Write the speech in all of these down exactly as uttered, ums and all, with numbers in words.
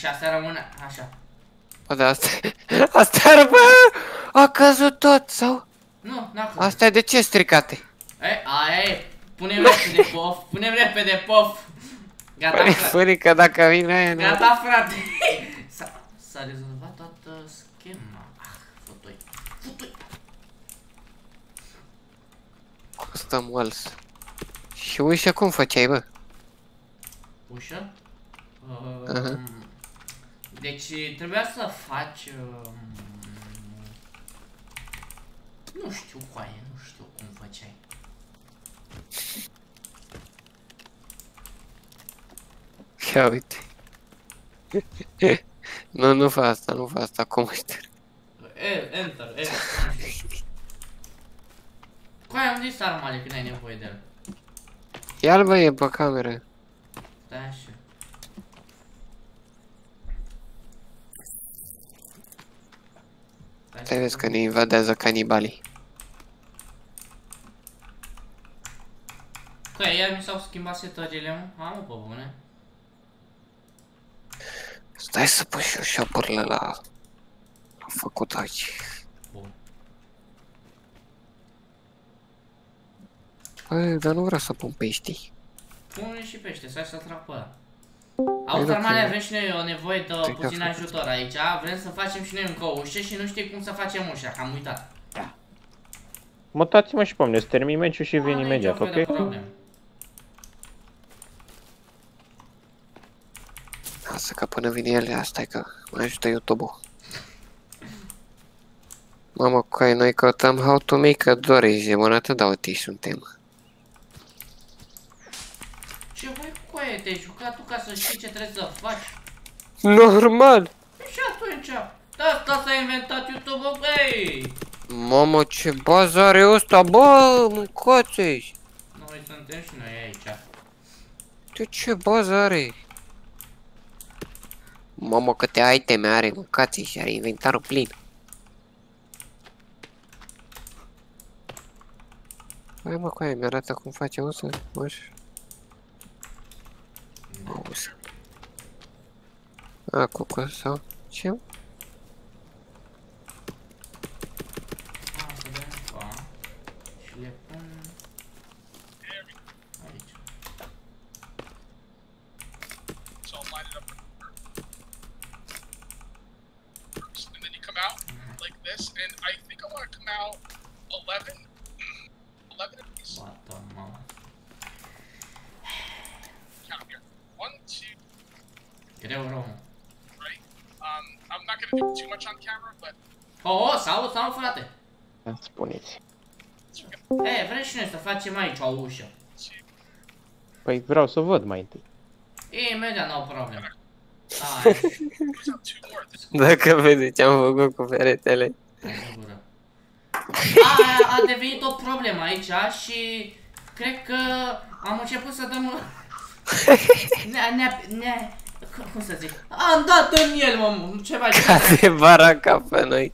Și asta rămâne așa. Bă, dar asta... Asta, bă! A căzut tot, sau? Nu, n-a căzut. Asta e de ce stricate? E, aia e. Punem repede pof. Punem repede pof. Gata, Păi, frate. furică dacă vine aia, nu? Gata, frate. S-a rezolvat toată schema. Ah, futui. Futui. Costă mult. Și ușa cum făceai, bă? Ușă? Uh, Aha. Deci trebuia să faci... Uh, nu știu, coaie, nu știu cum făceai. Ia uite. Nu, nu fă asta, nu fă asta, cum este? E, enter, e, coaie, unde-i sarmale când ai nevoie de el? Ia-l, bă, e pe cameră. Stai așa. Te vezi că ne invadează canibalii. Coaie, iar mi s-au schimbat setările, mă? Am, pe bune. Stai să pun și eu șopurile la... la făcut aici. Bun. Bă, dar nu vreau să pun pești. Pune și pește, stai să trag pe ăla. Păi Auzi, dacă- sarmale, avem și noi o nevoie de Cred că puțin a făcut. ajutor aici. Vrem să facem și noi încă o ușă și nu știi cum să facem ușa, că am uitat. Mutați-mă și pe mine, să termin meciul și vin Nu, imediat, nicio fel de ok? problemă. Lasă că până vine ele, asta e că mă ajută YouTube-ul. Mamă, coi, noi căutăm how to make a door, e monată, dar uite, suntem. Ce voi, coaie, te-ai jucat tu ca să știi ce trebuie să faci? Normal! Și atunci, de asta s-a inventat YouTube-ul, băi! Mamă, ce bazar e ăsta, bă, mâncați-și! Noi suntem și noi aici. De ce bazar e? Mamă, câte iteme are, mâncați-și, are inventarul plin. Hai mă, coaie, mi-arată cum face o să, măș. Auzi. A, cucă sau ce? A, să vedem pa. Și le pun... aici. So I'll line it up first, and then you come out like this, and I think I want to come out eleven, eleven of these. Bată, mamă. Count here. One, two, Greu rău, mă. right? Um, I'm not gonna do too much on camera, but Oh, oh, salut, salut, frate! Spuneți. E, vrem și noi să facem aici o ușă. Păi vreau să văd mai întâi. E, imediat, n-au problemă. Hai, there's not two more. This Dacă vedeți ce am făcut cu peretele. hai în gură. A, a devenit o problemă aici și cred că am început să dăm... Ne, ne, ne, cum să zic? Am dat în el, mă, ceva de Cade baraca pe noi.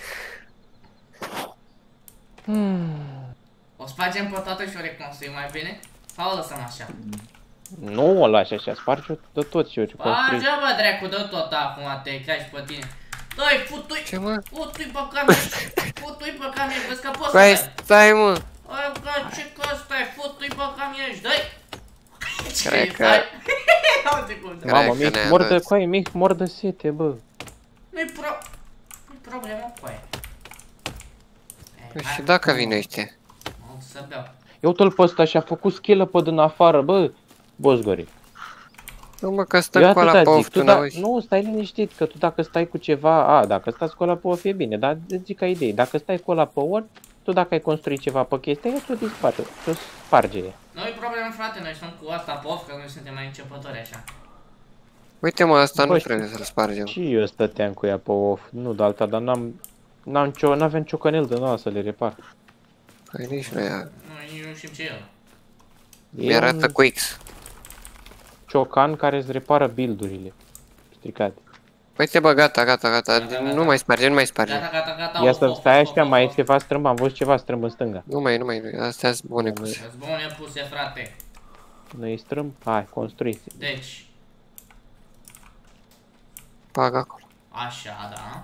O spargem pe toată și o reconstruim mai bine? Sau o lăsăm așa? Nu o lași așa, spargi-o de tot și eu reconstrui. Sparge, bă, dracu, dă tot acum, te cași pe tine. Dă-i, futui, Ce mă? futui pe camion, futui pe camion, vezi că poți să Coaie, dai. stai mă. Ai, că ce că stai, futui pe camion și dă-i. Cred că- Uite cum dă. Mamă, Cred că mic, ne-a mor de dat. coaie, mic, mor de sete, bă. Nu-i pro... Nu-i problemă cu aia. Păi și dacă vine ăștia? O să beau. Eu tot pe ăsta și-a făcut skill pe din afară, bă. Bozgori. Nu mă, că Eu stă cu ăla atâta pe zic, of, tu tu da, n-auzi? nu, stai liniștit, că tu dacă stai cu ceva, a, dacă stați cu ăla pe of e bine, dar îți zic ca idee, dacă stai cu ăla pe or, tu dacă ai construit ceva pe chestia aia, tu dispare, tu sparge ea. Nu-i problemă, frate, noi suntem cu asta pe off, că noi suntem mai începători așa. Uite mă, asta Bă, nu știu. trebuie să-l spargem. Și eu stăteam cu ea pe off, nu de alta, dar n-am, n-am cio, n-aveam ciocanel de nouă să le repar. Păi nici nu e. Nu, nu știm ce e ăla. E Mi-arată un cu X. ciocan care îți repară build-urile stricate. Uite bă, gata, gata, gata. Gata, gata. Nu mai spargem, nu mai spargem. Gata, gata, gata, Ia off, să off, stai off, așa, off, mai e off. ceva strâmb, am văzut ceva strâmb în stânga. Nu mai, nu mai, astea sunt bune puse. Sunt bune puse, frate. Nu e strâmb? Hai, construiți. Deci, Bag acolo. Așa, da.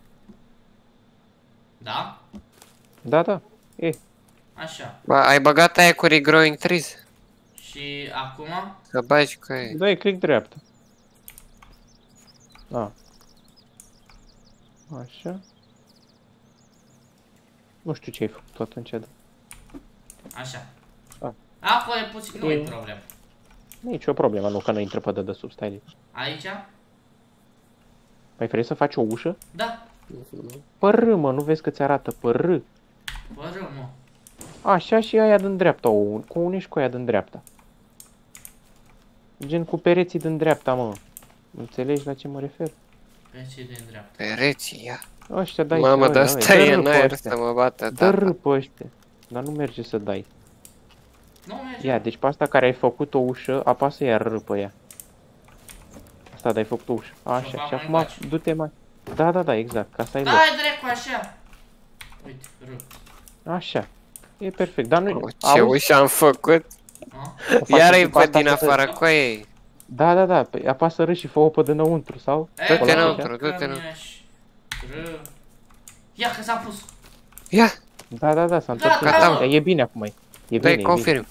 Da? Da, da. E. Așa. Bă, ai băgat aia cu regrowing trees? Și acum? Să bagi cu aia. Dai click dreapta. Da. Așa. Nu știu ce ai făcut atunci, da. Așa. A. Acolo e puțin, nu e E. problemă. Nici o problemă, nu, că nu intră pe dedesubt, stai liniște. Aici? Mai vrei să faci o ușă? Da. Pe R, mă, nu vezi că ți arată pe R. Bă, rău, mă. Așa și aia din dreapta, o, cu unești cu aia din dreapta. Gen cu pereții din dreapta, mă. Înțelegi la ce mă refer? Pe ce de dreapta? Pereții, ia. Ăștia dai Mamă, ăia, dar ăia, stai dă în R pe aer ăștia. să mă bată Dă R tata. pe ăștia. Dar nu merge să dai. Nu merge. Ia, deci pe asta care ai făcut o ușă, apasă iar R pe ea. Asta dai făcut o ușă. Așa, fac și mai acum încoace. du-te mai... Da, da, da, exact, ca să ai loc. Dai drecu așa. Uite, rău. Așa. E perfect, dar nu... O, ce ușă am făcut? A? Iar îi pe din afară cu ei. Da, da, da, păi apasă R și fă-o pe dinăuntru, sau? E, Du-te bă, înăuntru, că du-te înăuntru. mi-aș- Ră. Ia că s-a pus. Ia, Da, da, da, s-a întors. Gata, în- mă. E bine acum, e. E bine, dai e bine. confirm.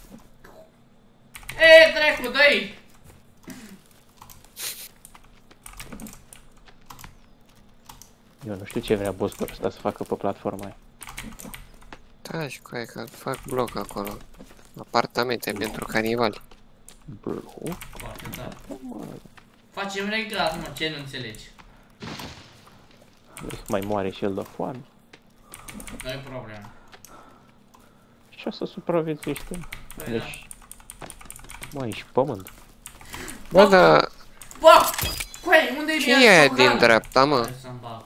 E, drecu, dă-i. Eu nu știu ce vrea bossul ăsta să facă pe platforma aia. Da, și cu aia că fac bloc acolo. Apartamente pentru canibali. Bloc? Foarte tare. Facem reglat, mă, ce nu înțelegi? Mai moare și el de foame. Nu-i problemă. Și o să supraviețuiește. Păi da. Deci... Mă, ești pământ. Bă, dar Bă! Coei, unde-i ce e aia din dreapta, mă? Hai să-mi bag.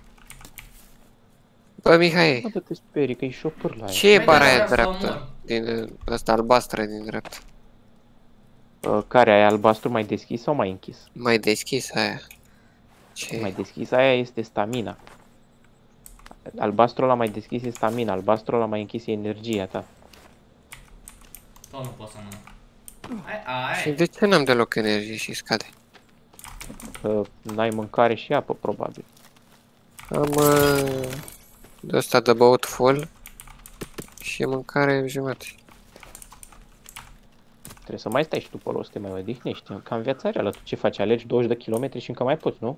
Bă, Mihai, Bă, te sperii că e și o pârlă aia. ce e Păi bara da, aia vreau să dreaptă? omor. Din ăsta albastră din dreapta. Uh, Care, aia albastru mai deschis sau mai închis? Mai deschis aia. Ce? Mai deschis, aia este stamina. Albastru ăla mai deschis e stamina, albastru ăla mai închis e energia ta. Tot nu pot să mănânc. Ai, Și ai. de ce n-am deloc energie și scade? Uh, N-ai mâncare și apă, probabil. Am uh, de ăsta de băut full și mâncare jumătate. Trebuie să mai stai și tu pe acolo să te mai odihnești. Cam viața reală, tu ce faci? Alegi douăzeci de kilometri și încă mai poți, nu?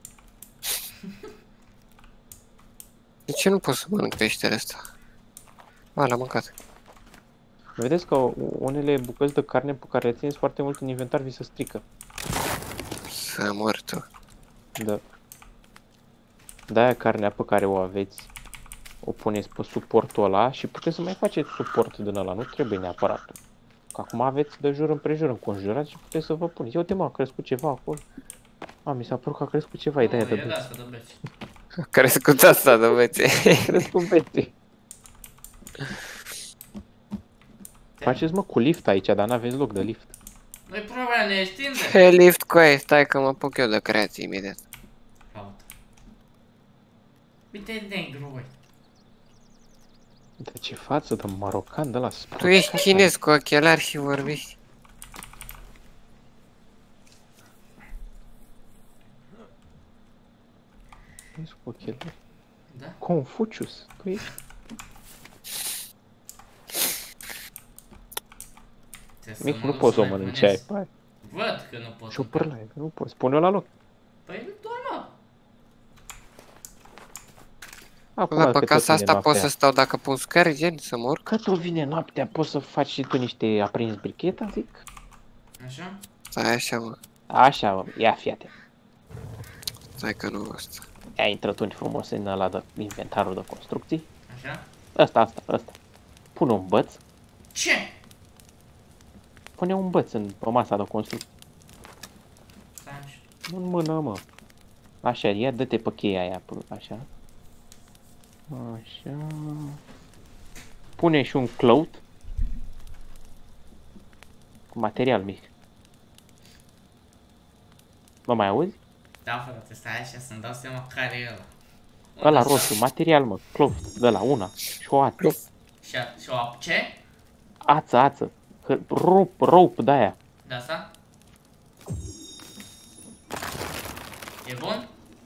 De ce nu pot să mănânc peștele ăsta? A, l-am mâncat. Vedeți că unele bucăți de carne pe care le țineți foarte mult în inventar vi se strică. Să mor tu. Da. De-aia carnea pe care o aveți, o puneți pe suportul ăla și puteți să mai faceți suport din ăla, nu trebuie neapărat. Că acum aveți de jur împrejur înconjurat și puteți să vă puneți. Ia uite mă, a crescut ceva acolo. A, mi s-a părut că a crescut ceva, e de-aia de E de beți. asta, de beți. A crescut asta de băiețe. A crescut beții. Faceți mă cu lift aici, dar n-aveți loc de lift. Nu-i problemă, ne extinde. Pe lift cu aia, stai că mă apuc eu de creație imediat. Caută. Uite negru, băi. De ce față de marocan de la sport. Tu ești chinez cu ochelari și vorbiști. Ești cu ochelari. Da? Confucius, tu ești. Trebuie Mic, mă nu duc poți să o mai mănânci punesc. aia. Hai, Văd că nu pot. și o pârlaie, nu poți. Pune-o la loc. Păi, doar mă. Acum, La că pe tot casa vine asta pot noaptea. să stau dacă pun scări, gen, să mor? Că tot vine noaptea, poți să faci și tu niște aprins bricheta, zic? Așa? Stai așa, mă. Așa, mă, ia fiate. Stai că nu ăsta. Ia intră atunci frumos în ăla de inventarul de construcții. Așa? Ăsta, asta, ăsta. Pune un băț. Ce? Pune un băț în, pe masa de construcții. Stai așa. Nu în mână, mă. Așa, ia, dă-te pe cheia aia, p- așa. Așa. Pune și un clout. Cu material mic. Mă mai auzi? Da, frate, stai așa să-mi dau seama care e ăla. Ăla roșu, material, mă, clout, de la una. Și o ață. Și, a, și o ce? Ață, ață. Că- Rup, rope de-aia. De asta? E bun?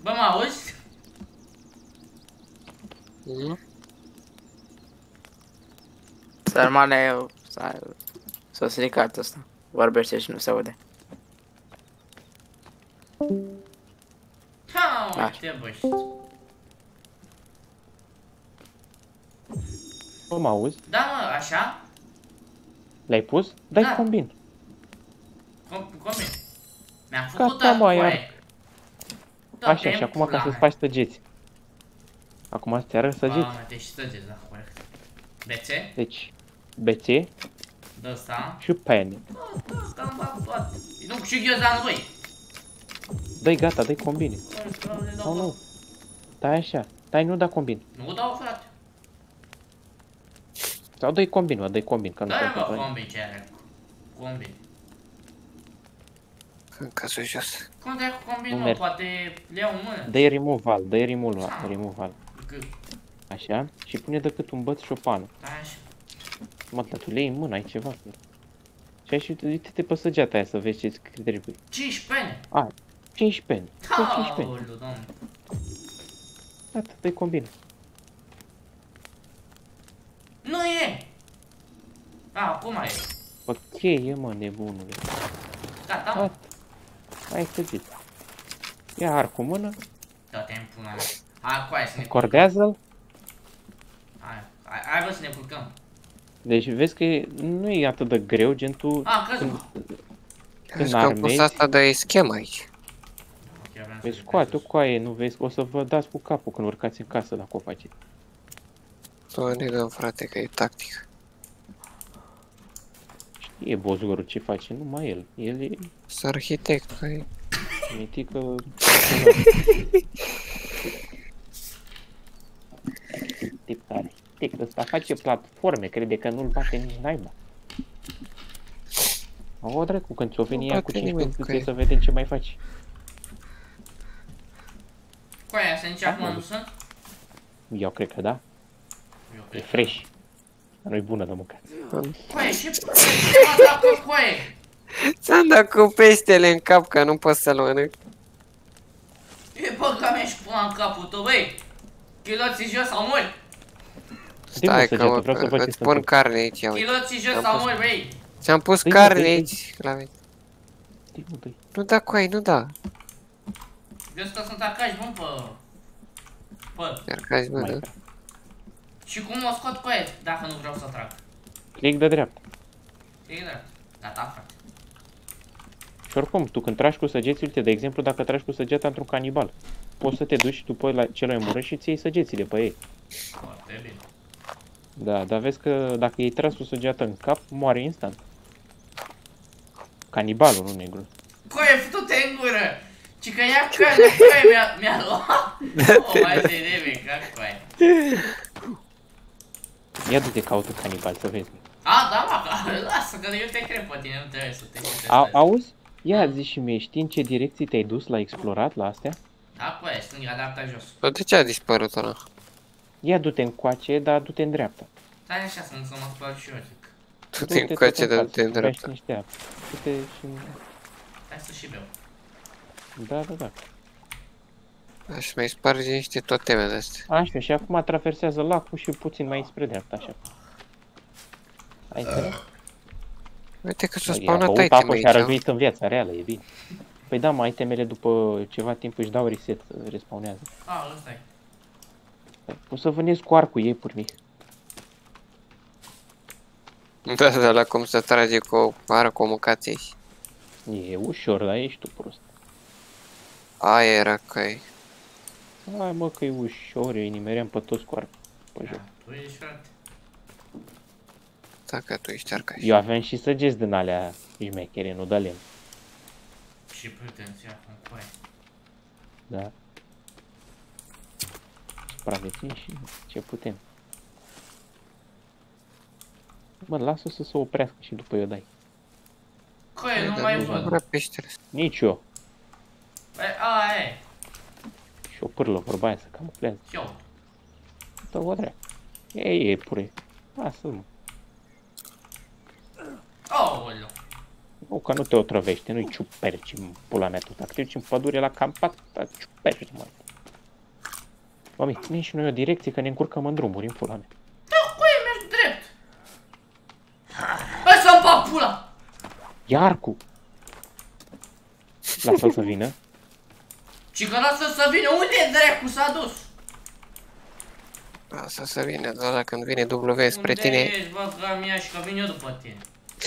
Bă, mă auzi? Mm? Sărmane, s-a stricat ăsta. Vorbește și nu se aude. Ha, uite bă, știi. Bă, mă auzi? Da, mă, așa? L-ai pus? Dai Da. combin. Com, cum e? Mi-am făcut Gata, mă, iar. acoaie. Așa, și acum ca să-ți faci săgeți. Acum îți arăt săgeți. Mamă, deci săgeți, da, corect. B C, Deci, B C de ăsta. și pen. Da, ăsta am dat toate. Nu, și ghiozdan, băi. Dai gata, dai combine. Sau nu? Dai așa. Dai, nu da combin. Nu dau, frate. Sau dai combin, mă, dai combin, că nu Da, te bă, combin ce are. Combin. În cazul jos. Cum de cu combin, Nu mă? merge. Poate le iau în mână. Dai removal, dai removal, removal. Că- Așa. Și pune decât un băț și o pană. Da, așa. Mă, dar tu le iei în mână, ai ceva. Și ai și uite-te pe săgeata aia să vezi ce-ți trebuie. cinci pene. A, cinci peni. Dai cinci peni. Aoleu, doamne. Gata, dai combin. Nu e! A, acum e. Bă, cheie, mă, nebunule. Gata, mă. Gata. Hai săgeți. Ia ar cu mână, Da, te-am pula mea. Hai, cu aia să ne culcăm. cordează-l. Hai, hai, hai, bă, să ne culcăm. Deci vezi că e, nu e atât de greu, gen tu A, crezi, mă. Crezi că am pus armezi- asta de schemă aici. Ok, vreau să vezi le scoate-o vezi. cu aia, nu vezi, o să vă dați cu capul când urcați în casă dacă o faceți. Tu ne dăm, frate, că e tactic. Știe bozgorul ce face, numai el. El e Sunt arhitect, că e... mitică. Tip tare. Tip ăsta face platforme, crede că nu-l bate nici naiba. O dracu, când ți-o veni Nu ea cu bate cinci nimeni puncte, cu trebuie el. să vedem ce mai faci. Cu aia, să nici acum nu sunt? Eu cred că da. Eu E cred. fresh. Nu-i bună de mâncat. Cu aia, ce ce mă dacă cu aia? Ți-am dat cu peștele în cap, că nu pot să-l mănânc. E băga mea și pula în capul tău, băi! Chiloții jos sau mori! Dă-i, mă, Stai că săgeată, mă, vreau să văd ce îți se pun întâmplă. carne aici, ia uite. Chiloții jos Am sau pus- mori, băi! Ți-am pus Dă-i, mă, carne dă-i, aici, la mine. Dă-i, mă, dă-i. Nu da cu ai, nu da. Eu că sunt acași, bun, pe... Pe... Iar cazi, mă, Mai da. ca. Și cum o scot cu aia, dacă nu vreau să trag? Click de dreapta. E drept. Gata, frate. Și oricum, tu când tragi cu săgețile, uite, de exemplu, dacă tragi cu săgeata într-un canibal, poți să te duci după la celor omorât și ți iei săgețile pe ei. Foarte bine. Da, dar vezi că dacă i-ai tras cu săgeată în cap, moare instant. Canibalul, nu negru. Coie, fătu-te în gură! Ci că ia carne, coie, mi-a, mi-a luat! O, mai de neve, ca coie. Ia du-te caută canibal să vezi. A, da, mă, că- lasă, că eu te cred pe tine, nu trebuie să te citesc. A, auzi? Ia zi și mie, știi în ce direcții te-ai dus la explorat la astea? Da, coie, stânga, dreapta, jos. Bă, de ce a dispărut ăla? Ia du-te încoace, dar du-te în dreapta. Stai așa, să nu să mă spăl și eu, zic. Tu Du-te te încoace, tot dar în nu te față, bea și îndreaptă. niște apă. Du-te și... Stai să și beau. Da, da, da. Aș mai sparge niște toteme de-astea. Așa, și acum traversează lacul și puțin mai spre dreapta, așa. Ai înțeles? Uite că s-a Ia spawnat băut item apă și a aici. răguit în viața reală, e bine. Păi da, mai itemele după ceva timp își dau reset, respawnează. A, ăsta e. O să vânezi cu arcul iepuri mic. Da, da, la cum să trage cu o pară cu o mâncați aici. E ușor, dar ești tu prost. Aia era că e. Hai mă că e ușor, eu îi nimeream pe toți cu arcul pe joc. Da, tu ești, frate. Dacă tu ești arcaș. Eu aveam și săgeți din alea șmechere, nu de lemn. Și pretenția acum, coie. Da. Supraviețuim și ce putem. Mă, lasă să se oprească și după eu dai. Coie, nu mai văd. Vrea peștele. Nici eu. Băi, a, e. Și o pârlă, vorba aia, să camuflează. Și eu. Dă-o drept. Ei, e pure. Lasă-mă. Aoleu. Nu, că nu te otrăvește, nu-i ciuperci în pula mea tot. Dacă te duci în pădure la campat, ciuperci, mă. Mami, ține și noi o direcție, că ne încurcăm în drumuri, în pula mea. Da, cuie, mergi drept. Hai să-mi bag pula. Iar cu... Lasă-l să vină. Și că lasă să vină, unde e dracu, s-a dus? Lasă să vină, dar când vine W spre tine... Unde ești, bă, că mi-a și că vin eu după tine.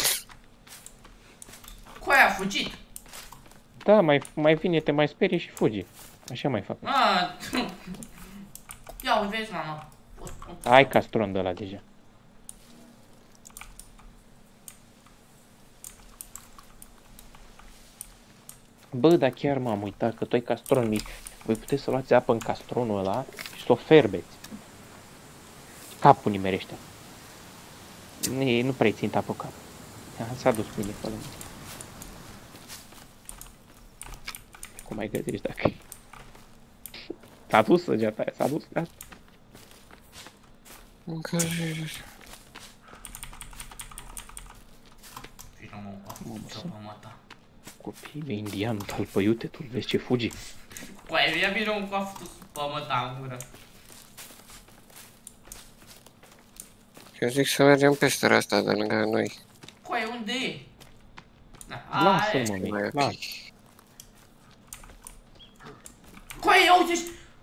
Coaia a fugit. Da, mai, mai vine, te mai sperie și fugi. Așa mai fac. A, ia, uite, vezi, mama. Ai castron de ăla deja. Bă, dar chiar m-am uitat că tu ai castron mic. Voi puteți să luați apă în castronul ăla și să o ferbeți. Capul nimerește. Nu, nu prea-i ținta pe cap. S-a dus bine pe lângă. Cum mai găsești dacă... S-a dus săgeata aia, s-a dus, gata. Copiii mei indianul talpă, iute, tu vezi ce fugi. Coaie, ia vine un coaf tu pe măta în gură. Eu zic să mergem pe stăra asta de lângă noi. Coaie, unde e? Lasă-l, mă, mic, lasă. Coaie, ia uite-și!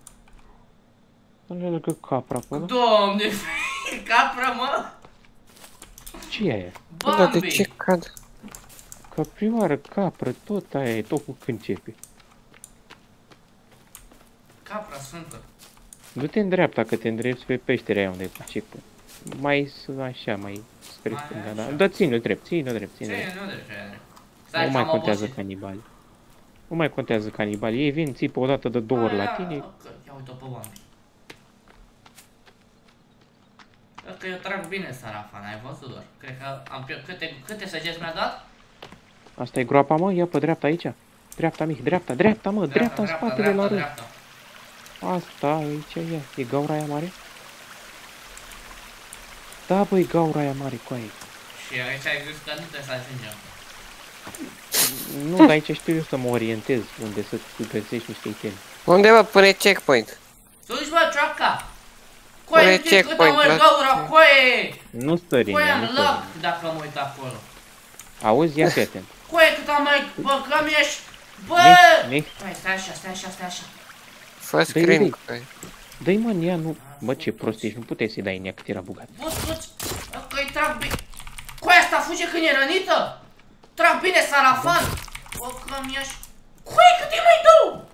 Nu lângă capra pe ăla. Doamne, capra, mă! Ce e aia? Bă, dar de ce cad? Căprioară, capră, tot aia e, tot cu când începe. Capra sfântă. Du-te în dreapta, că te îndrepți pe peșterea aia unde e cu checkpoint. Mai așa, mai spre Mai stânga, așa. da. Da, ține-o drept, ține-o drept, ține-o Ce, drept. nu de ce? Nu mai contează canibali. Nu mai contează canibali. Ei vin, țipă o dată de două ori la tine. Ia uite-o pe Bambi. Cred că eu trag bine Sarafan, ai văzut doar. Cred că am pierdut. Câte, câte săgeți mi-a dat? Asta e groapa, mă, ia pe dreapta aici. Dreapta, mic, dreapta, dreapta, mă, dreapta, în spatele la rând. Asta, aici, ia. E gaura aia mare? Da, băi, gaura aia mare, cu aia. Și aici ai zis că nu trebuie să ajungem. Nu, dar aici știu eu să mă orientez unde să găsești niște itemi. Unde mă pune checkpoint? Sus, bă, cioaca! Coaie, uite câtă checkpoint, mă la- gaura, coaie! Nu stări în Coaie ea, nu am stări. lac dacă mă uit acolo. Auzi, ia fi atent. Coaie, cât am mai... Bă, că mi-ești... Bă! Mic, mic. Coaie, stai așa, stai așa, stai așa. Fă Dă-i, screen. dă-i. Coaie. Dă-i, mă, în ea, nu... Bă, ce prost ești, nu puteai să-i dai în ea cât era bugat. Bă, scuți, că-i trag bine. Coaie, asta fuge când e rănită? Trag bine, Sarafan! Bă, că mi-ești... Coaie, cât îi mai dau?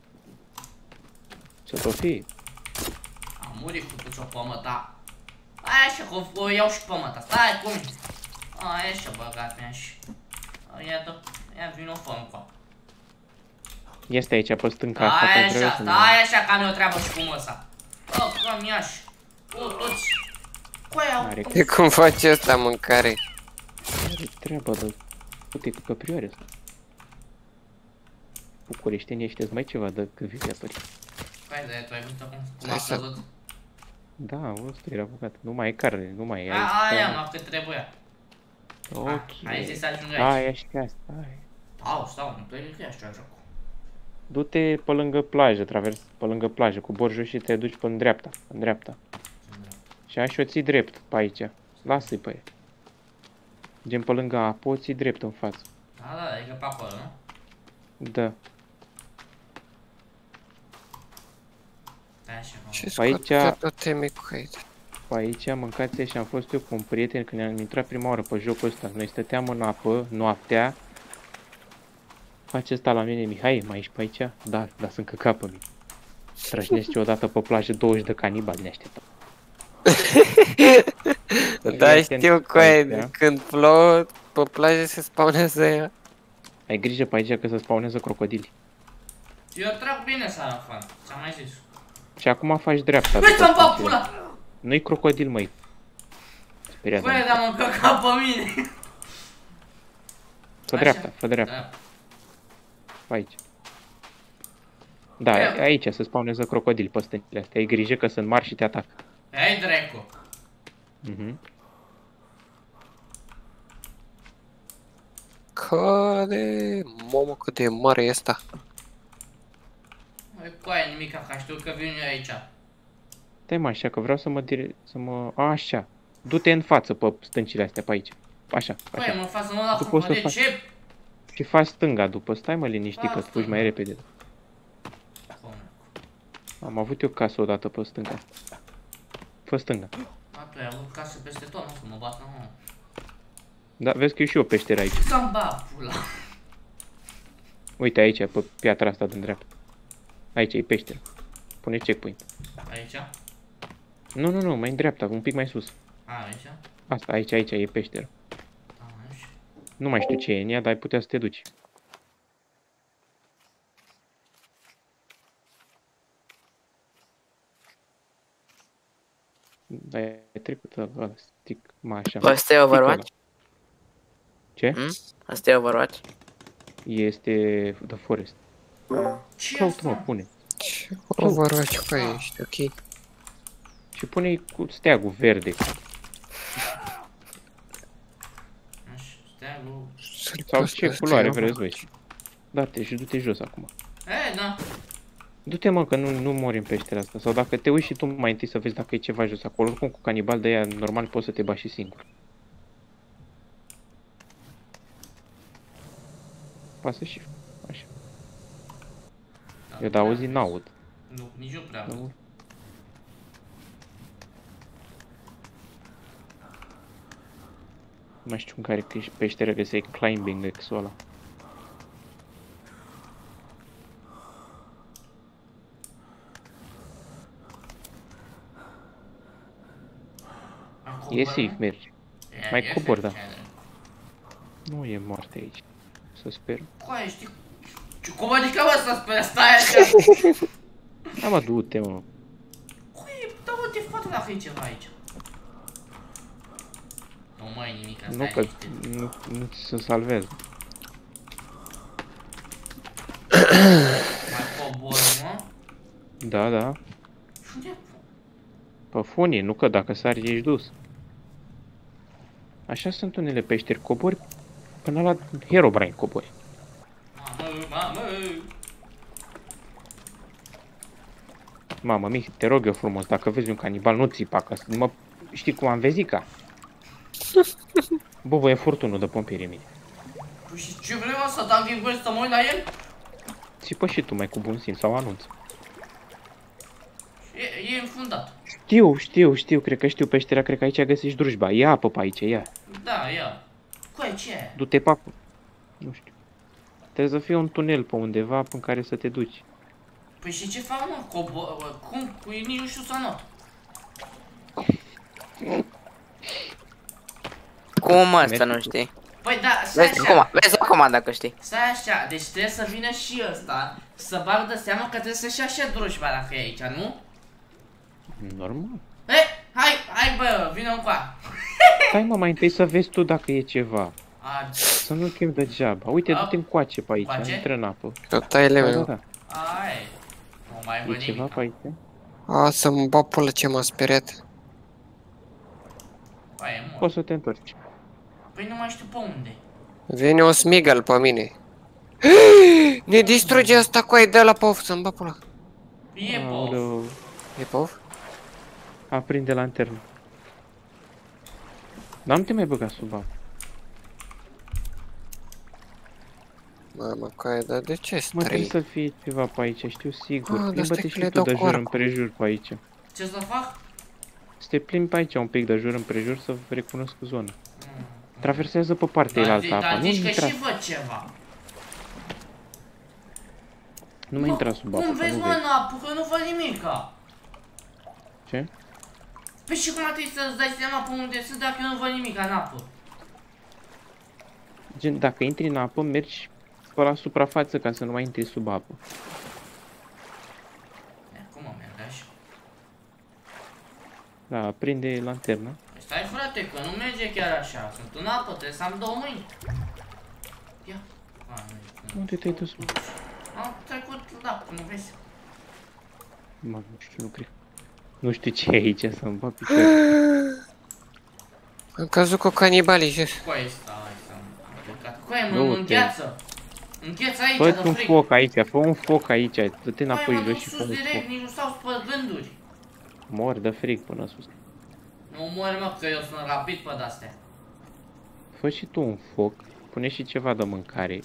Să tot fie. Am murit cu puț-o pămăta. Aia așa, că o iau și pămăta. Stai, cum e? Aia așa, băgat mi-a și... Ia dă, ia vino fă-mi cu apă. Este aici, pe stânca asta, Stai pe trebuie așa, să stai așa, că am eu treabă și cu măsa. Bă, că mi-a și... O, toți... Coaia, Are E cum face ăsta mâncare? Are treaba de... Uite, cu căprioare asta. Bucureștenii ăștia mai ceva de gâvileapări. Coaia, de tu ai văzut acum cum a Hai să- căzut? Da, ăsta era bucat. Nu mai e carne, nu mai e. A, aia, mă, cât trebuia. Ok. Ai zis să ajung aici. Aia și asta, aia. Au, stau, nu te ridică așa joc. Du-te pe lângă plajă, travers pe lângă plajă cu borjul și te duci pe în dreapta, în dreapta. Și așa o ții drept pe aici. Lasă-i pe ea. Gen pe lângă apă, o ții drept în față. Da, da, adică pe acolo, nu? Da. Stai așa, mă. Ce Aici- scoate toate micu aici? Pe aici mâncați și am fost eu cu un prieten când am intrat prima oară pe jocul ăsta. Noi stăteam în apă, noaptea. Face ăsta la mine, Mihai, mai ești pe aici? Da, dar sunt căcat pe mine. Trăjnește odată pe plajă douăzeci de canibali, ne așteptăm. Da, știu, coaie, când plouă, pe plajă se spawnează ea. Ai grijă pe aici că se spawnează crocodili. Eu trag bine, Sarafan, ți-am mai zis. Și acum faci dreapta. Vrei după să-mi bag ce- pula! Nu-i crocodil, măi. Speriat, Băi, am- dar mă căca pe mine. Fă Așa. dreapta, fă dreapta, Da. pe aici. Da, Dreapta. aici se spawnează crocodili pe stâncile astea. Ai grijă că sunt mari și te atacă. Hai, dracu. Mhm. Cade, mamă, cât de mare e asta. Măi, coaie nimica, ca știu că vin eu aici. Stai mă așa, că vreau să mă dire... să mă... A, așa. Du-te în față pe stâncile astea, pe aici. Așa, Coaie, așa. mă fac să mă la Tu furcă poți să de faci. ce? Și faci stânga după. Stai mă liniștit, că Fac fugi mai stânga. repede. Am avut eu casă odată pe stânga. Fă stânga. A, tu ai avut casă peste tot, nu? Să mă bată, mă. Da, vezi că e și o peșteră aici. Să-mi bat pula. Uite aici, pe piatra asta din dreapta. Aici e peșteră. Pune checkpoint. Aici? Nu, nu, nu, mai în dreapta, un pic mai sus. A, aici? Asta, aici, aici e peșteră. A, aici. Nu mai știu ce e în ea, dar ai putea să te duci. Da, ai trecut ăla, stick, mă, așa. Asta e Overwatch? Ce? Hmm? Asta e Overwatch? Este The Forest. Ce Caută, mă, asta? pune. Ce Overwatch, că ești, ok. Și pune cu steagul verde. Așa, steagul. Sau ce culoare vreți voi. Da-te și du-te jos acum. E, da. Du-te mă, că nu, nu mori în peștera asta. Sau dacă te uiți și tu mai întâi să vezi dacă e ceva jos acolo. Oricum cu canibal de aia normal poți să te bași și singur. Pasă și așa. Eu de auzi n-aud. Nu, nici eu prea. Nu. Nu mai știu în care peșteră găseai climbing X-ul ăla. E safe, mergi. Mai cobor, da. Nu e moarte aici. Să sper. Coaie, știi? Cum adică mă să spune, stai așa? Da, mă, du-te, mă. Coaie, da mă, te fată dacă e ceva aici. Nu mai e nimic, Nu, stai că liniștit. nu, nu se salvează. Mai cobor, mă? Da, da. Și unde? Pe funii, nu că dacă sari ești dus. Așa sunt unele peșteri, cobori până la Herobrine cobori. Mamă, mamă. Mamă, Mihi, te rog eu frumos, dacă vezi un canibal, nu țipa, că mă... Știi cum am vezica? Bă, vă e furtunul de pompieri mine. Păi și ce vrei mă, să dau giveaway să mă uit la el? Țipă și tu mai cu bun simț sau anunț. E, e înfundat. Știu, știu, știu, cred că știu peștera, cred că aici găsești drujba. Ia apă pe aici, ia. Da, ia. Coaie, ce e? Du-te pe apă. Nu știu. Trebuie să fie un tunel pe undeva în care să te duci. Păi și ce fac mă? Cobor, cum? Cu nici nu știu să not. Cum asta nu știi? Păi da, stai Vezi așa. acum, vezi acum dacă știi. Stai așa, deci trebuie să vină și ăsta să bag de seama că trebuie să-și ia și drujba dacă e aici, nu? Normal. E, hai, hai bă, vină încoa. Stai mă, mai întâi să vezi tu dacă e ceva. A, Să nu chem degeaba. Uite, A, du-te încoace pe aici, încoace? intră în apă. Eu tai Da, lemne, da, mă. da. ai. Nu mai văd E ceva nimic. pe aici? A, să-mi bag pula ce m-a speriat. Păi e mult. Poți să te întorci. Păi nu mai știu pe unde. Vine o smigal pe mine. Ne distruge asta cu ai de la pof, să-mi bag pula. E pof. Aoleu. E pof? Aprinde lanternă. Dar nu te mai băga sub apă. Mamă, cu ai, dar de ce Mă, trebuie străi? să fie ceva pe aici, știu sigur. Ah, dar Plimbă-te stai și că le tu de dau cu jur arcul. împrejur pe aici. Ce să fac? Să te plimbi pe aici un pic de jur împrejur să recunosc zona. Mm. Traversează pe partea Dar elaltă zi- apa, Dar nu zici că intra, și văd ceva. nu mai intra sub apă, Cum că vezi nu mă vezi. în apă, că nu văd nimica. Ce? Păi și cum ar trebui să-ți dai seama pe unde sunt dacă eu nu văd nimica în apă? Gen, dacă intri în apă, mergi pe la suprafață ca să nu mai intri sub apă. E, cum mă merg așa? Da, prinde lanterna. Păi stai frate, că nu merge chiar așa. Sunt în apă, trebuie să am două mâini. Ia. A, nu, Unde te-ai dus, mă? am trecut, da, nu vezi. Mă, nu știu, nu cred. Nu știu ce e aici, să-mi bag picioare. Am căzut cu canibalii jos. Coaie, stai, să am plecat. Coaie, mă, nu îngheață. Îngheță aici, Fă-ți de un fric. foc aici, fă un foc aici, dă-te Băi, înapoi mă jos duc și fă sus un direct, foc. nici nu stau pe gânduri. Mor de frig până sus. Nu mori, mă, că eu sunt rapid pe de-astea. Fă și tu un foc, pune și ceva de mâncare.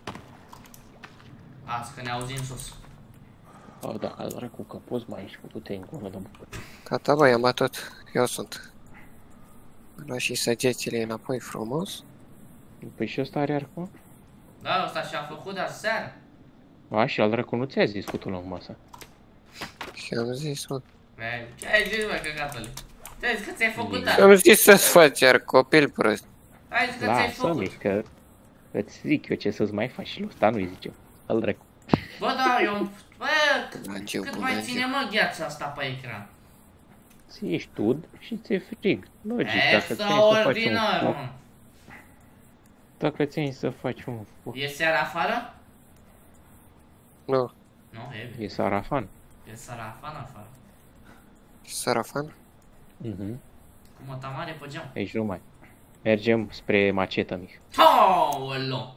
Azi, că ne auzim sus. Oh, da, al dracu, că poți mai aici, făcute în gură de bucură. Gata, băi, am bătut. Eu sunt. Lua și săgețile înapoi frumos. Păi și ăsta are arcul? Da, ăsta și-a făcut de seară. A, și al dracu nu ți-a zis cutul la masă. Și am zis, mă. Băi, ce ai zis, bă, căcatule? Ți-ai zis că ți-ai făcut Și am zis să-ți faci iar copil prost. Ai zis că ți-ai Lasă-mi, făcut. că îți zic eu ce să-ți mai faci și lui ăsta nu-i zice eu. Al dracu. Bă, da, eu... Bă, Bună-ziua, cât mai bună-ziua. ține, mă, gheața asta pe ecran? Ți ești ud și ți-e frig. Logic, dacă ți-ai să faci un Extraordinar, foc. mă. Dacă ți-ai să faci un foc. E seara afară? Nu, Nu, e E sarafan. E seara afară, afară. sarafan. Mhm. Cu măta mare pe geam. Aici nu mai. Mergem spre macetă, mic. Aoleu!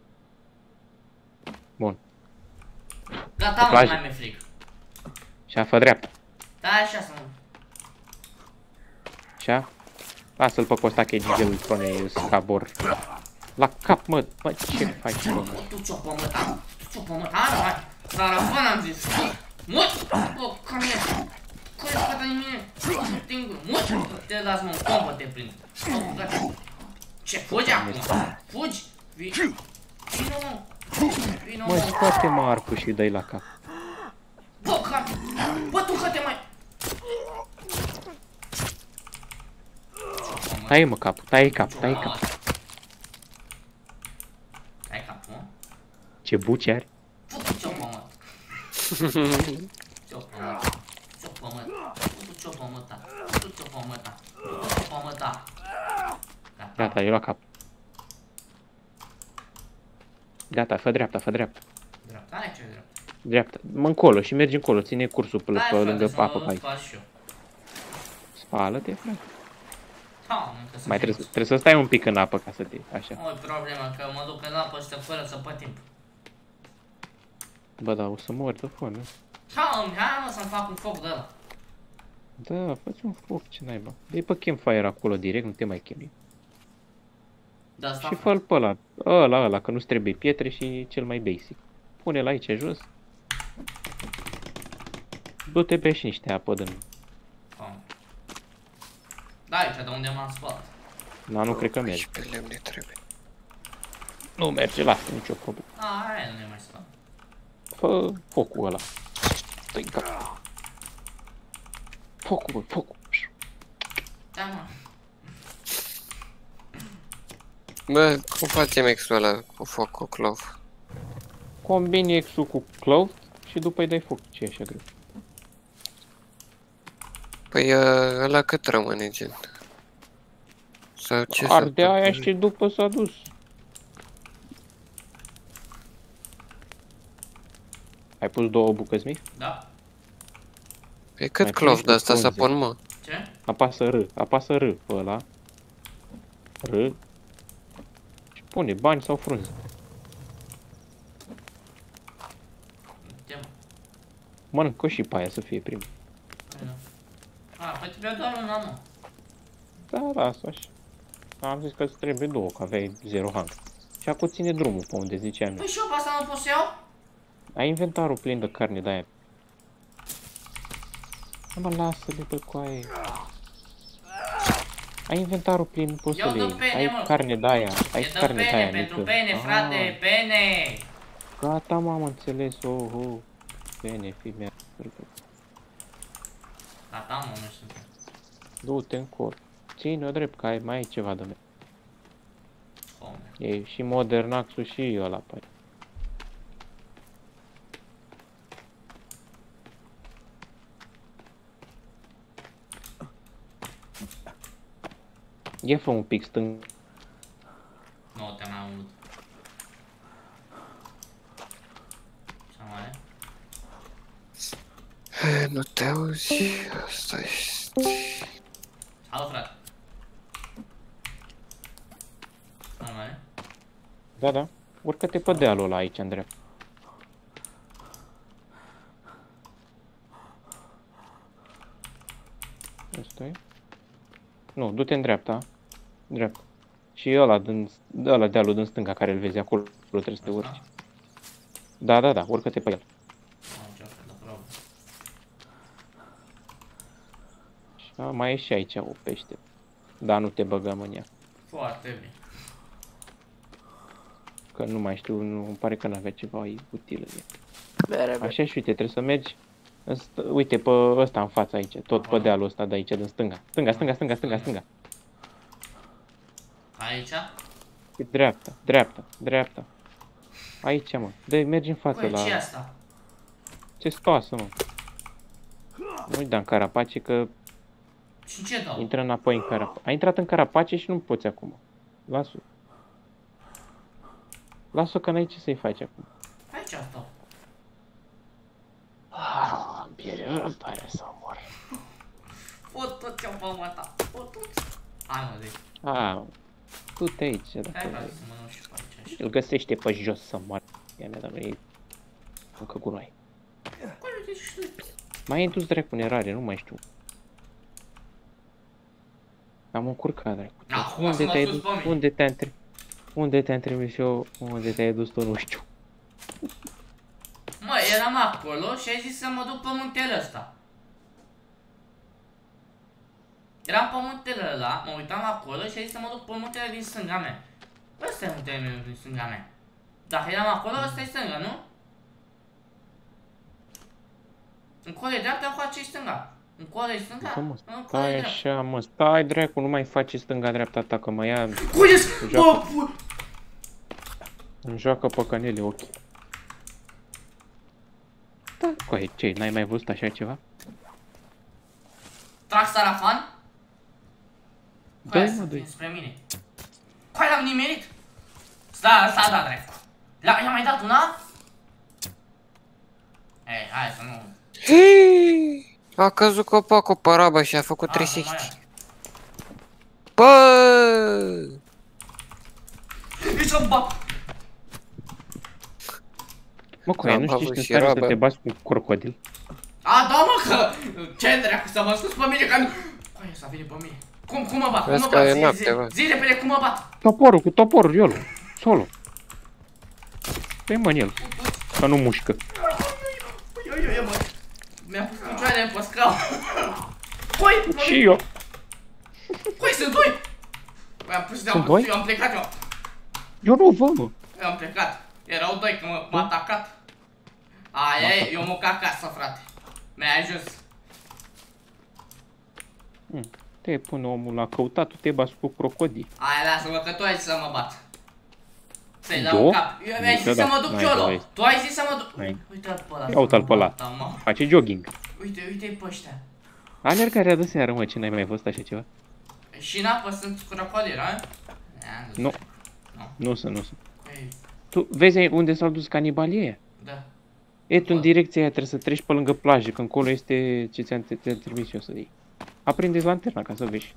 Bun. Gata, mă, plajă. mai mi-e fric. Și fă dreapta. Da, așa să mă... Așa. Lasă-l pe Costache, Gigel, Trone, Scabor. La cap, mă, mă, ce faci, mă? Tu ți-o pe măta. Tu ți-o pe măta. Hai, hai. Sarafan am zis. Mă! Bă, cam e. Că e fata din mine. Nu te îngură. Mă! Te las, mă, în combă te prind. Mă, gata. Ce, fugi acum? Fugi? Vii. Vino, mă. Vino, Mă, mă. scoate-mă arcul și dă-i la cap. Bă, cam. Bă, tu că te mai... Tai mă capul, tai capul, tai capul. Hai cap, mă. Ce buci are? Fă-tu ce-o pământ. Ce-o pământ. Ce-o pământ. Fă-tu ce-o pământa. Fă-tu ce-o pământa. Fă-tu ce-o pământa. Gata. Gata, e la cap. Gata, fă dreapta, fă dreapta. Dreapta, are ce dreapta. Dreapta. Mă încolo și mergi încolo, ține cursul pe, Hai, pe lângă frate, apă să pe aici. fac și eu. Spală-te, frate. Ha, mă, că să Mai fiu. trebuie, să- trebuie să stai un pic în apă ca să te... Așa. Nu e problema, că mă duc în apă și te fără să pătimp. Bă, da, o să mor de foame. Ha, hai mă să-mi fac un foc de ăla. Da, faci un foc, ce naiba. Dă-i pe campfire acolo direct, nu te mai chinui. De asta Și fac. fă-l pe ăla, ăla, ăla, că nu-ți trebuie pietre și cel mai basic. Pune-l aici jos. Du-te pe și niște apă din... Am. Da, aici, de unde m-am spălat. Na, nu cred că merge. Și pe lemne trebuie. Nu merge, lasă, nicio problemă. A, aia nu e mai spălat. Fă focul ăla. Dă-i în cap. Focul, bă, focul. Da, mă. Bă, cum facem exul ăla cu foc cu clov? Combini exul cu clove și după îi dai foc. Ce e așa greu? Păi ă, ăla cât rămâne, gen? Sau ce Arde se aia întâmplă? și după s-a dus. Ai pus două bucăți mici? Da. Păi cât Mai clov pune și de asta să frunze. pun, mă? Ce? Apasă R, apasă R pe ăla. R. Și pune bani sau frunze. Ce, mă? Mănâncă și pe aia să fie primul. Păi nu. A, păi trebuie doar una, mă. Da, lasă așa. Am zis că îți trebuie două, că aveai zero hang. Și acum ține drumul pe unde ziceam eu. Păi și eu pe asta nu pot să iau? Ai inventarul plin de carne de aia. Mă, lasă-le pe coaie. Ai inventarul plin, nu poți Eu să le dă iei. pene, Ai mă. carne de aia. Ai E de carne de aia pene, pentru mică. pene, Ah, frate, pene! Gata, m-am înțeles, oh, oh. Pene, fi mea. Gata, mă, nu știu. Du-te încolo. Ține-o drept, că ai mai ai ceva de mea. Cum? E și Modernax-ul și ăla pe aia. E fă un pic stâng. Nu te mai aud. Ce mai e? E, nu te auzi, asta este... Salut, frate. Ce mai e? Da, da. Urcă-te pe dealul ăla aici, în dreapta. Asta e? Nu, du-te în dreapta. Dreapta. Și ăla, din, ăla dealul din stânga care îl vezi acolo, trebuie să te urci. Da, da, da, urcă-te pe el. Și mai e și aici o pește. Dar nu te băgăm în ea. Foarte bine. Că nu mai știu, nu, îmi pare că n-avea ceva util în ea. Bere, bere. Așa și uite, trebuie să mergi. Uite, pe ăsta în față aici, tot pe dealul ăsta de aici, din stânga. Stânga, stânga, stânga, stânga, stânga. Aici? Dreapta, dreapta, dreapta. Aici, mă. Dă, mergi în față Păi, la... ce asta? Ce stoasă, mă. Nu-i da în carapace, că Și ce dau? intră înapoi în carapace. A intrat în carapace și nu poți acum. Lasă-o. Lasă-o că n-ai ce să-i faci acum. Aici stau. Ah, îmi pare să mor. Fot tot ce-am făcut ta. Fot tot. Hai mă, zic. Ah, du-te aici, Hai dacă vreau vrei. să mănânc și pe aici. așa. Îl găsește pe jos să moară. Ia mea, dar nu e... Încă gunoi. Păi, uite și tu. Mai e dus dracu în erare, nu mai știu. Am încurcat, dracu. Acum Unde să mă te-ai sus dus? pe mine. Unde te-am tri... Unde te-am trimis eu? Unde te-ai dus tu? Nu știu. Mă, eram acolo și ai zis să mă duc pe muntele ăsta. Eram pe muntele ăla, mă uitam acolo și ai zis să mă duc pe muntele din stânga mea. Ăsta e muntele meu din stânga mea. Dacă eram acolo, ăsta e stânga, nu? Încolo e dreapta, încoace e stânga. Încolo e stânga, Să mă, încolo e stai dreapta. așa, mă, stai dracu, nu mai faci stânga-dreapta ta, că mă ia... Cuiesc! Bă, Joacă. pu... Îmi joacă pe canele ochii. Da, coai, ce, n-ai mai văzut așa ceva? Trag sarafan? Dă-i, mă, dă-i. Spre mine. Coai, l-am nimerit. Sta, sta, da, dracu. I-am mai dat una? Ei, hai să nu... Hei, a căzut copacul pe rabă și a făcut Ah, trei nu mai sixty. am. Bă! Ești să bat. Mă, coai, Am nu știi avut în și stare să rabă. te bați cu crocodil? A, da, mă, că... Ce dracu, să mă scuz pe mine, că nu... Coai, să vine pe mine. Cum, cum mă bat? Cum Vezi mă că bat? e Zi, noapte, zi, bă. zi repede cum mă bat. Toporul, cu toporul, Iolo. Solo. Păi mă în el, că nu mușcă. Ui, ui, ui, mă. Mi-a pus picioarele pe scaun. Coi, mă, Și eu. coi, sunt doi. Păi am pus, Sunt doi? eu am plecat, eu. Eu nu văd, mă. Eu am plecat. Erau doi, că m-a atacat. Aia e, eu mă cac acasă, frate. Mi-ai ajuns. Hmm. Te pune omul la căutat, tu te bați cu crocodil. Aia, lasă-mă, că tu ai zis să mă bat. Să-i dau Eu? un cap. Eu mi-ai zis să Niciodată mă duc n-ai Iolo. voie. Tu ai zis să mă duc... N-ai. Uite-l pe ăla. Ia uite-l pe ăla. Da, mă. Face jogging. Uite, uite-i pe ăștia. Alergarea de seară, mă, ce n-ai mai văzut așa ceva? Și în apă sunt crocodili, a? Nu. Nu. Nu sunt, nu sunt. Păi, Tu vezi unde s-au dus canibalii ăia? da. E, tu în direcția aia trebuie să treci pe lângă plajă, că încolo este ce ți-am ți-am trimis eu să iei. Aprindeți lanterna ca să vezi.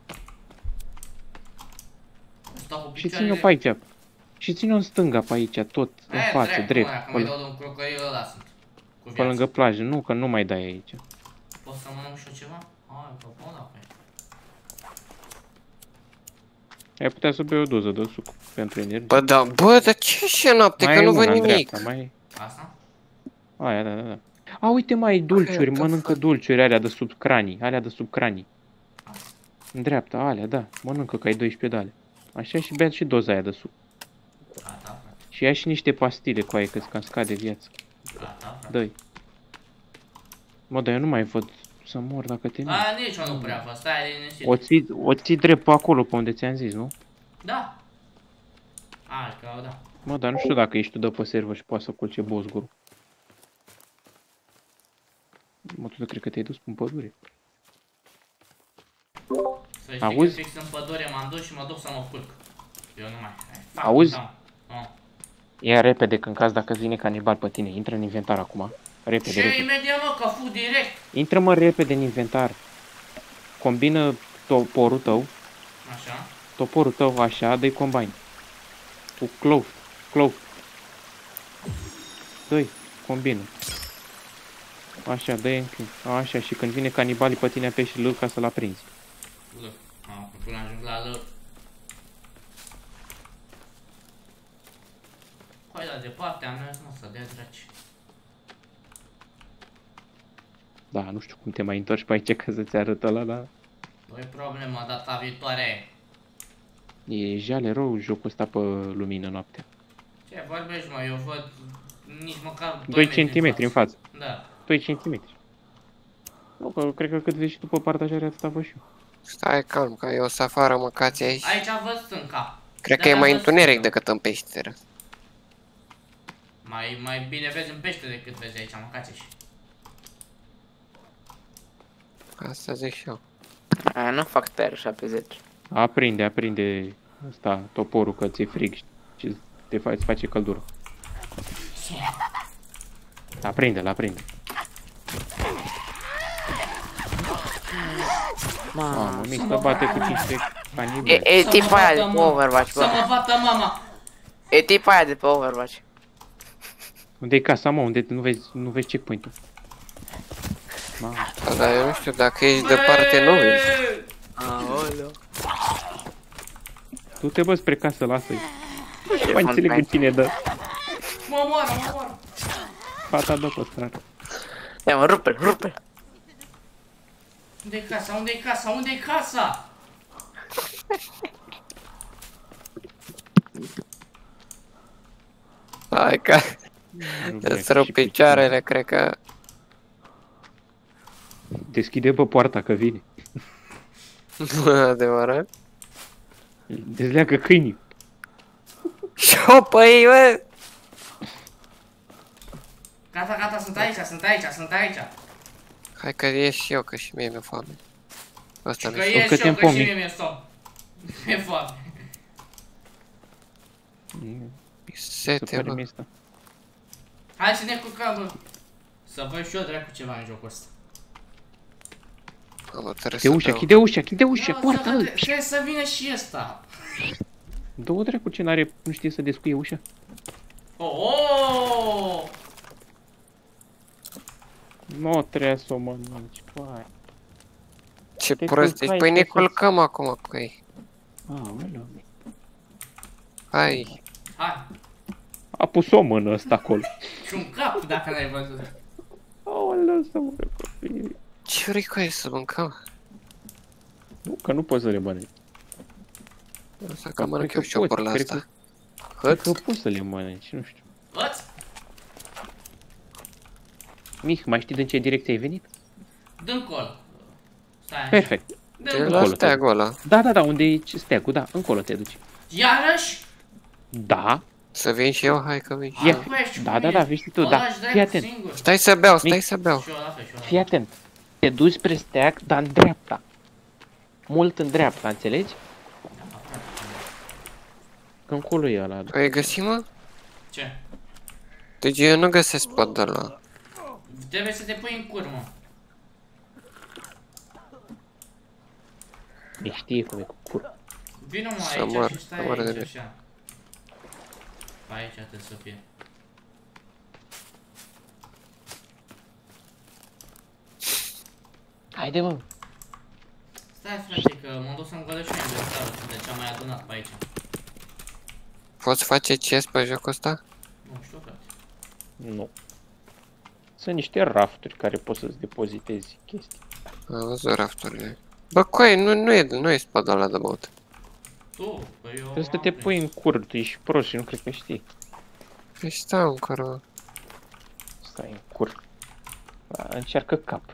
Stau cu Și ține-o picioarele. pe aici. Și ține-o în stânga pe aici, tot, în Aia, față, dracu, drept. mă, Dacă Pe, mai lângă- dau de un crocodil ăla sunt. Cu pe viață. lângă plajă. Nu, că nu mai dai aici. Pot să mănânc și eu ceva? Hai, că pot, da, păi. Ai putea să bei o doză de suc pentru energie. Bă, da, bă, dar ce și noapte, Mai că e nu văd una în nimic. dreapta, mai e. Asta? Aia, da, da, da. A, uite, mai dulciuri, What the mănâncă dulciuri alea de sub cranii, alea de sub cranii. În dreapta, alea, da, mănâncă că ai doisprezece pedale. Așa și bea și doza aia de suc. Gata, frate. Și ia și niște pastile cu aia, că-ți cam scade viața. Gata, frate. Dă-i. Mă, dar eu nu mai văd să mor dacă te miști. A, nici eu nu prea văd, stai liniștit. O ții, o ții drept pe acolo, pe unde ți-am zis, nu? Da. Hai, că da. Mă, dar nu știu dacă ești tu de pe server și poate să culce bosgurul. Mă, tu cred că te-ai dus în pădure. Să știi că Auzi? fix în pădure m-am dus și mă duc să mă culc. Eu nu mai... Hai, fac, Auzi? da. Oh. Ia repede, că în caz dacă vine canibal pe tine, intră în inventar acum. Repede, Ce repede. imediat, mă, că fu direct. Intră, mă, repede în inventar. Combină toporul tău, Așa. toporul tău așa, dă-i combine. cu clove, clove. Dă-i, combină. Așa, dă-i în clip. Așa, și când vine canibalii pe tine apeși L ca să-l aprinzi. L. Ah, până ajung la L. Păi da, departe am mers, mă, să dea draci. Da, nu știu cum te mai întorci pe aici ca să-ți arăt ăla, dar... Nu-i problema data viitoare. E jale rău jocul ăsta pe lumină noaptea. Ce vorbești, mă, eu văd nici măcar doi centimetri în față. Da. doi centimetri. Nu, că cred că cât vezi și tu pe partajare atâta văd și eu. Stai calm, că eu să afară măcați aici. Aici văd stânca. Cred că e mai întuneric decât în peșteră. Mai, mai bine vezi în pește decât vezi aici, măcați-și. Asta zic și eu. A, nu fac tare șaptezeci. Aprinde, aprinde ăsta, toporul, că ți-e frig și te faci, îți face căldură. Aprinde-l, aprinde. Mamă, mic, să bate cu niște canibali. E, e tipa aia de pe Overwatch, Să mă bă. bată mama! E tipa aia de pe Overwatch. Unde e casa, mă? Unde nu vezi, nu vezi checkpoint-ul? Mamă. Da, dar eu nu știu, dacă ești departe, nu vezi. Aoleu. Du-te, bă, spre casă, lasă-i. Ce Mai înțeleg fun, cine dă. Mă moară, mă moară! Fata dă pe stradă. Ia mă, rupe-l, rupe-l. Unde-i casa? Unde-i casa? Unde-i casa? Hai că îți rău picioarele, cred că... Deschide pe poarta că vine. Adevărat? Dezleagă câinii. Șopăi, bă! Gata, gata, sunt aici, sunt aici, sunt aici. Hai că ies și eu, că și mie mi-e foame. Asta Că mi-e ies că și eu, te că și împomi. mie mi-e somn. Mi-e foame. sete, Super bă. mistă. Hai să ne culcăm, bă. Să văd și eu dracu ceva în jocul ăsta. Mamă, trebuie Chide să ușa, dau. chide ușa, chide ușa, Da, poarta să- îl. Trebuie să vină și ăsta. Dă-o dracu, ce n-are, nu știe să descuie ușa. Oh, oh! Nu trebuie să o mănânci, pai. Ce Te prost culcai ești, păi pe ne soț. culcăm acum cu ei. Aoleu. Hai. Hai. A pus o mână ăsta acolo. Și un cap dacă n-ai văzut. Aoleu, să mă copii. Ce vrei cu ei să mâncăm? Nu, că nu poți să le mănânci. Asta că mănânc Cred eu că poți, șopuri la cred asta. Cred că poți să le mănânci, nu știu. Băți? Mih, mai știi din ce direcție ai venit? Dă-n-colo. Stai așa. Perfect. De Dă-n-colo. la Încolo, steagul ăla. Da, da, da, unde e steagul, da, încolo te duci. Iarăși? Da, Să vin și eu? Hai că vin și Ia. eu. Bă, ești da, cum da, da, ești? vii și tu, O da. lași Fii dracu atent, singur. Stai să beau, stai Mic. să beau. Și eu la fel, și eu la fii fel. atent. Te duci spre steag, dar în dreapta. Mult în dreapta, înțelegi? Că încolo e ăla. Ai găsit, mă? Ce? Deci eu nu găsesc pod de la. Trebuie să te pui în curmă. Mi știe cum e cu cur. Vino mă Să aici mor, și stai să mor de aici bine. așa. Pe aici trebuie să fie. Haide, mă. Stai frate că m-am dus să-mi gălesc și eu inventarul, sunt de ce am mai adunat pe aici. Poți face chest pe jocul ăsta? Nu știu frate. Nu. Sunt niște rafturi care poți să-ți depozitezi chestii. Am văzut rafturile. Bă, coi, nu, nu e, nu e spadul ăla de băut. Tu, că eu Trebuie să am te prins. pui în cur, tu ești prost și nu cred că știi. Păi stau încolo. Stai în cur. Da, încearcă cap.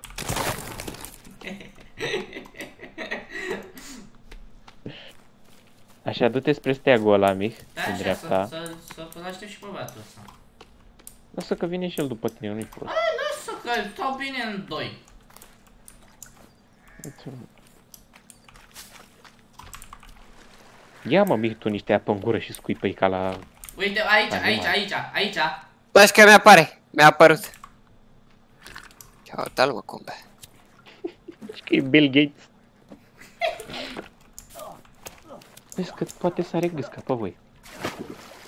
Așa, du-te spre steagul ăla, Mih, Da, în așa, dreapta. să, să, să îl aștept și pe băiatul ăsta. Lasă că vine și el după tine, nu-i prost. Lasă că stau bine în doi. Ia mă, Mih, tu niște apă în gură și scuipă-i ca la... Uite, aici, Hai, aici, mai. aici, aici. Bă, că mi-apare! Mi-a apărut! Ia uite-l, mă, cum be. Și că e Bill Gates. Vezi că poate să are gâsca pe voi.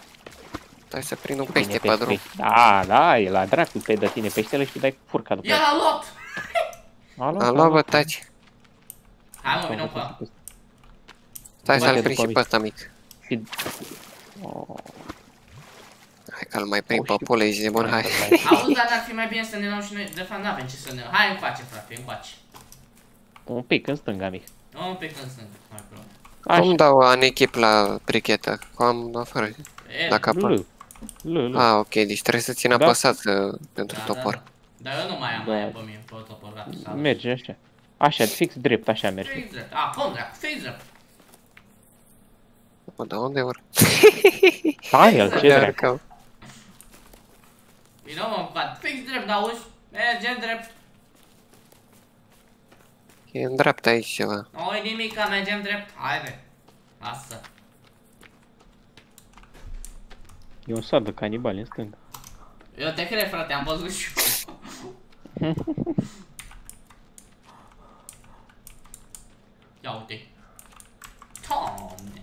Stai să prind un Bine, pește pe drum. Da, da, e la dracu, pe de tine peștele și tu dai cu furca după Ia l-a luat! Am luat, bă, taci. Hai mă, vină cu ăla. Stai să-l Bate prind după și pe ăsta mic. Hai că-l mai prind pe pole, ești nebun, hai. Auzi, dar n-ar fi mai bine să ne luăm și noi. De fapt, n-avem ce să ne luăm. Hai încoace, frate, încoace. Un pic în stânga, mic. Un pic în stânga, mai probabil. Cum dau un echip la brichetă? Cum am dat fără? La capăt. L. L, L. Ah, ok, deci trebuie să țin apăsat uh, pentru Da, topor. da. Dar eu nu mai am Da. aia pe mine, pe topor, gata. s-a dus. Merge așa. Așa, fix drept, așa merge. Fix drept. A, cum dracu, fix drept. Mă, dar unde ori? Hai el, ce dracu. Dracu. Vină mă, încoace, fix drept, n-auzi? Mergem drept. E în dreapta aici ceva. Nu-i nimica, mergem drept. Haide. Lasă. E un sat de canibali în stânga. Eu te cred, frate, am văzut și eu. Ia uite. Doamne.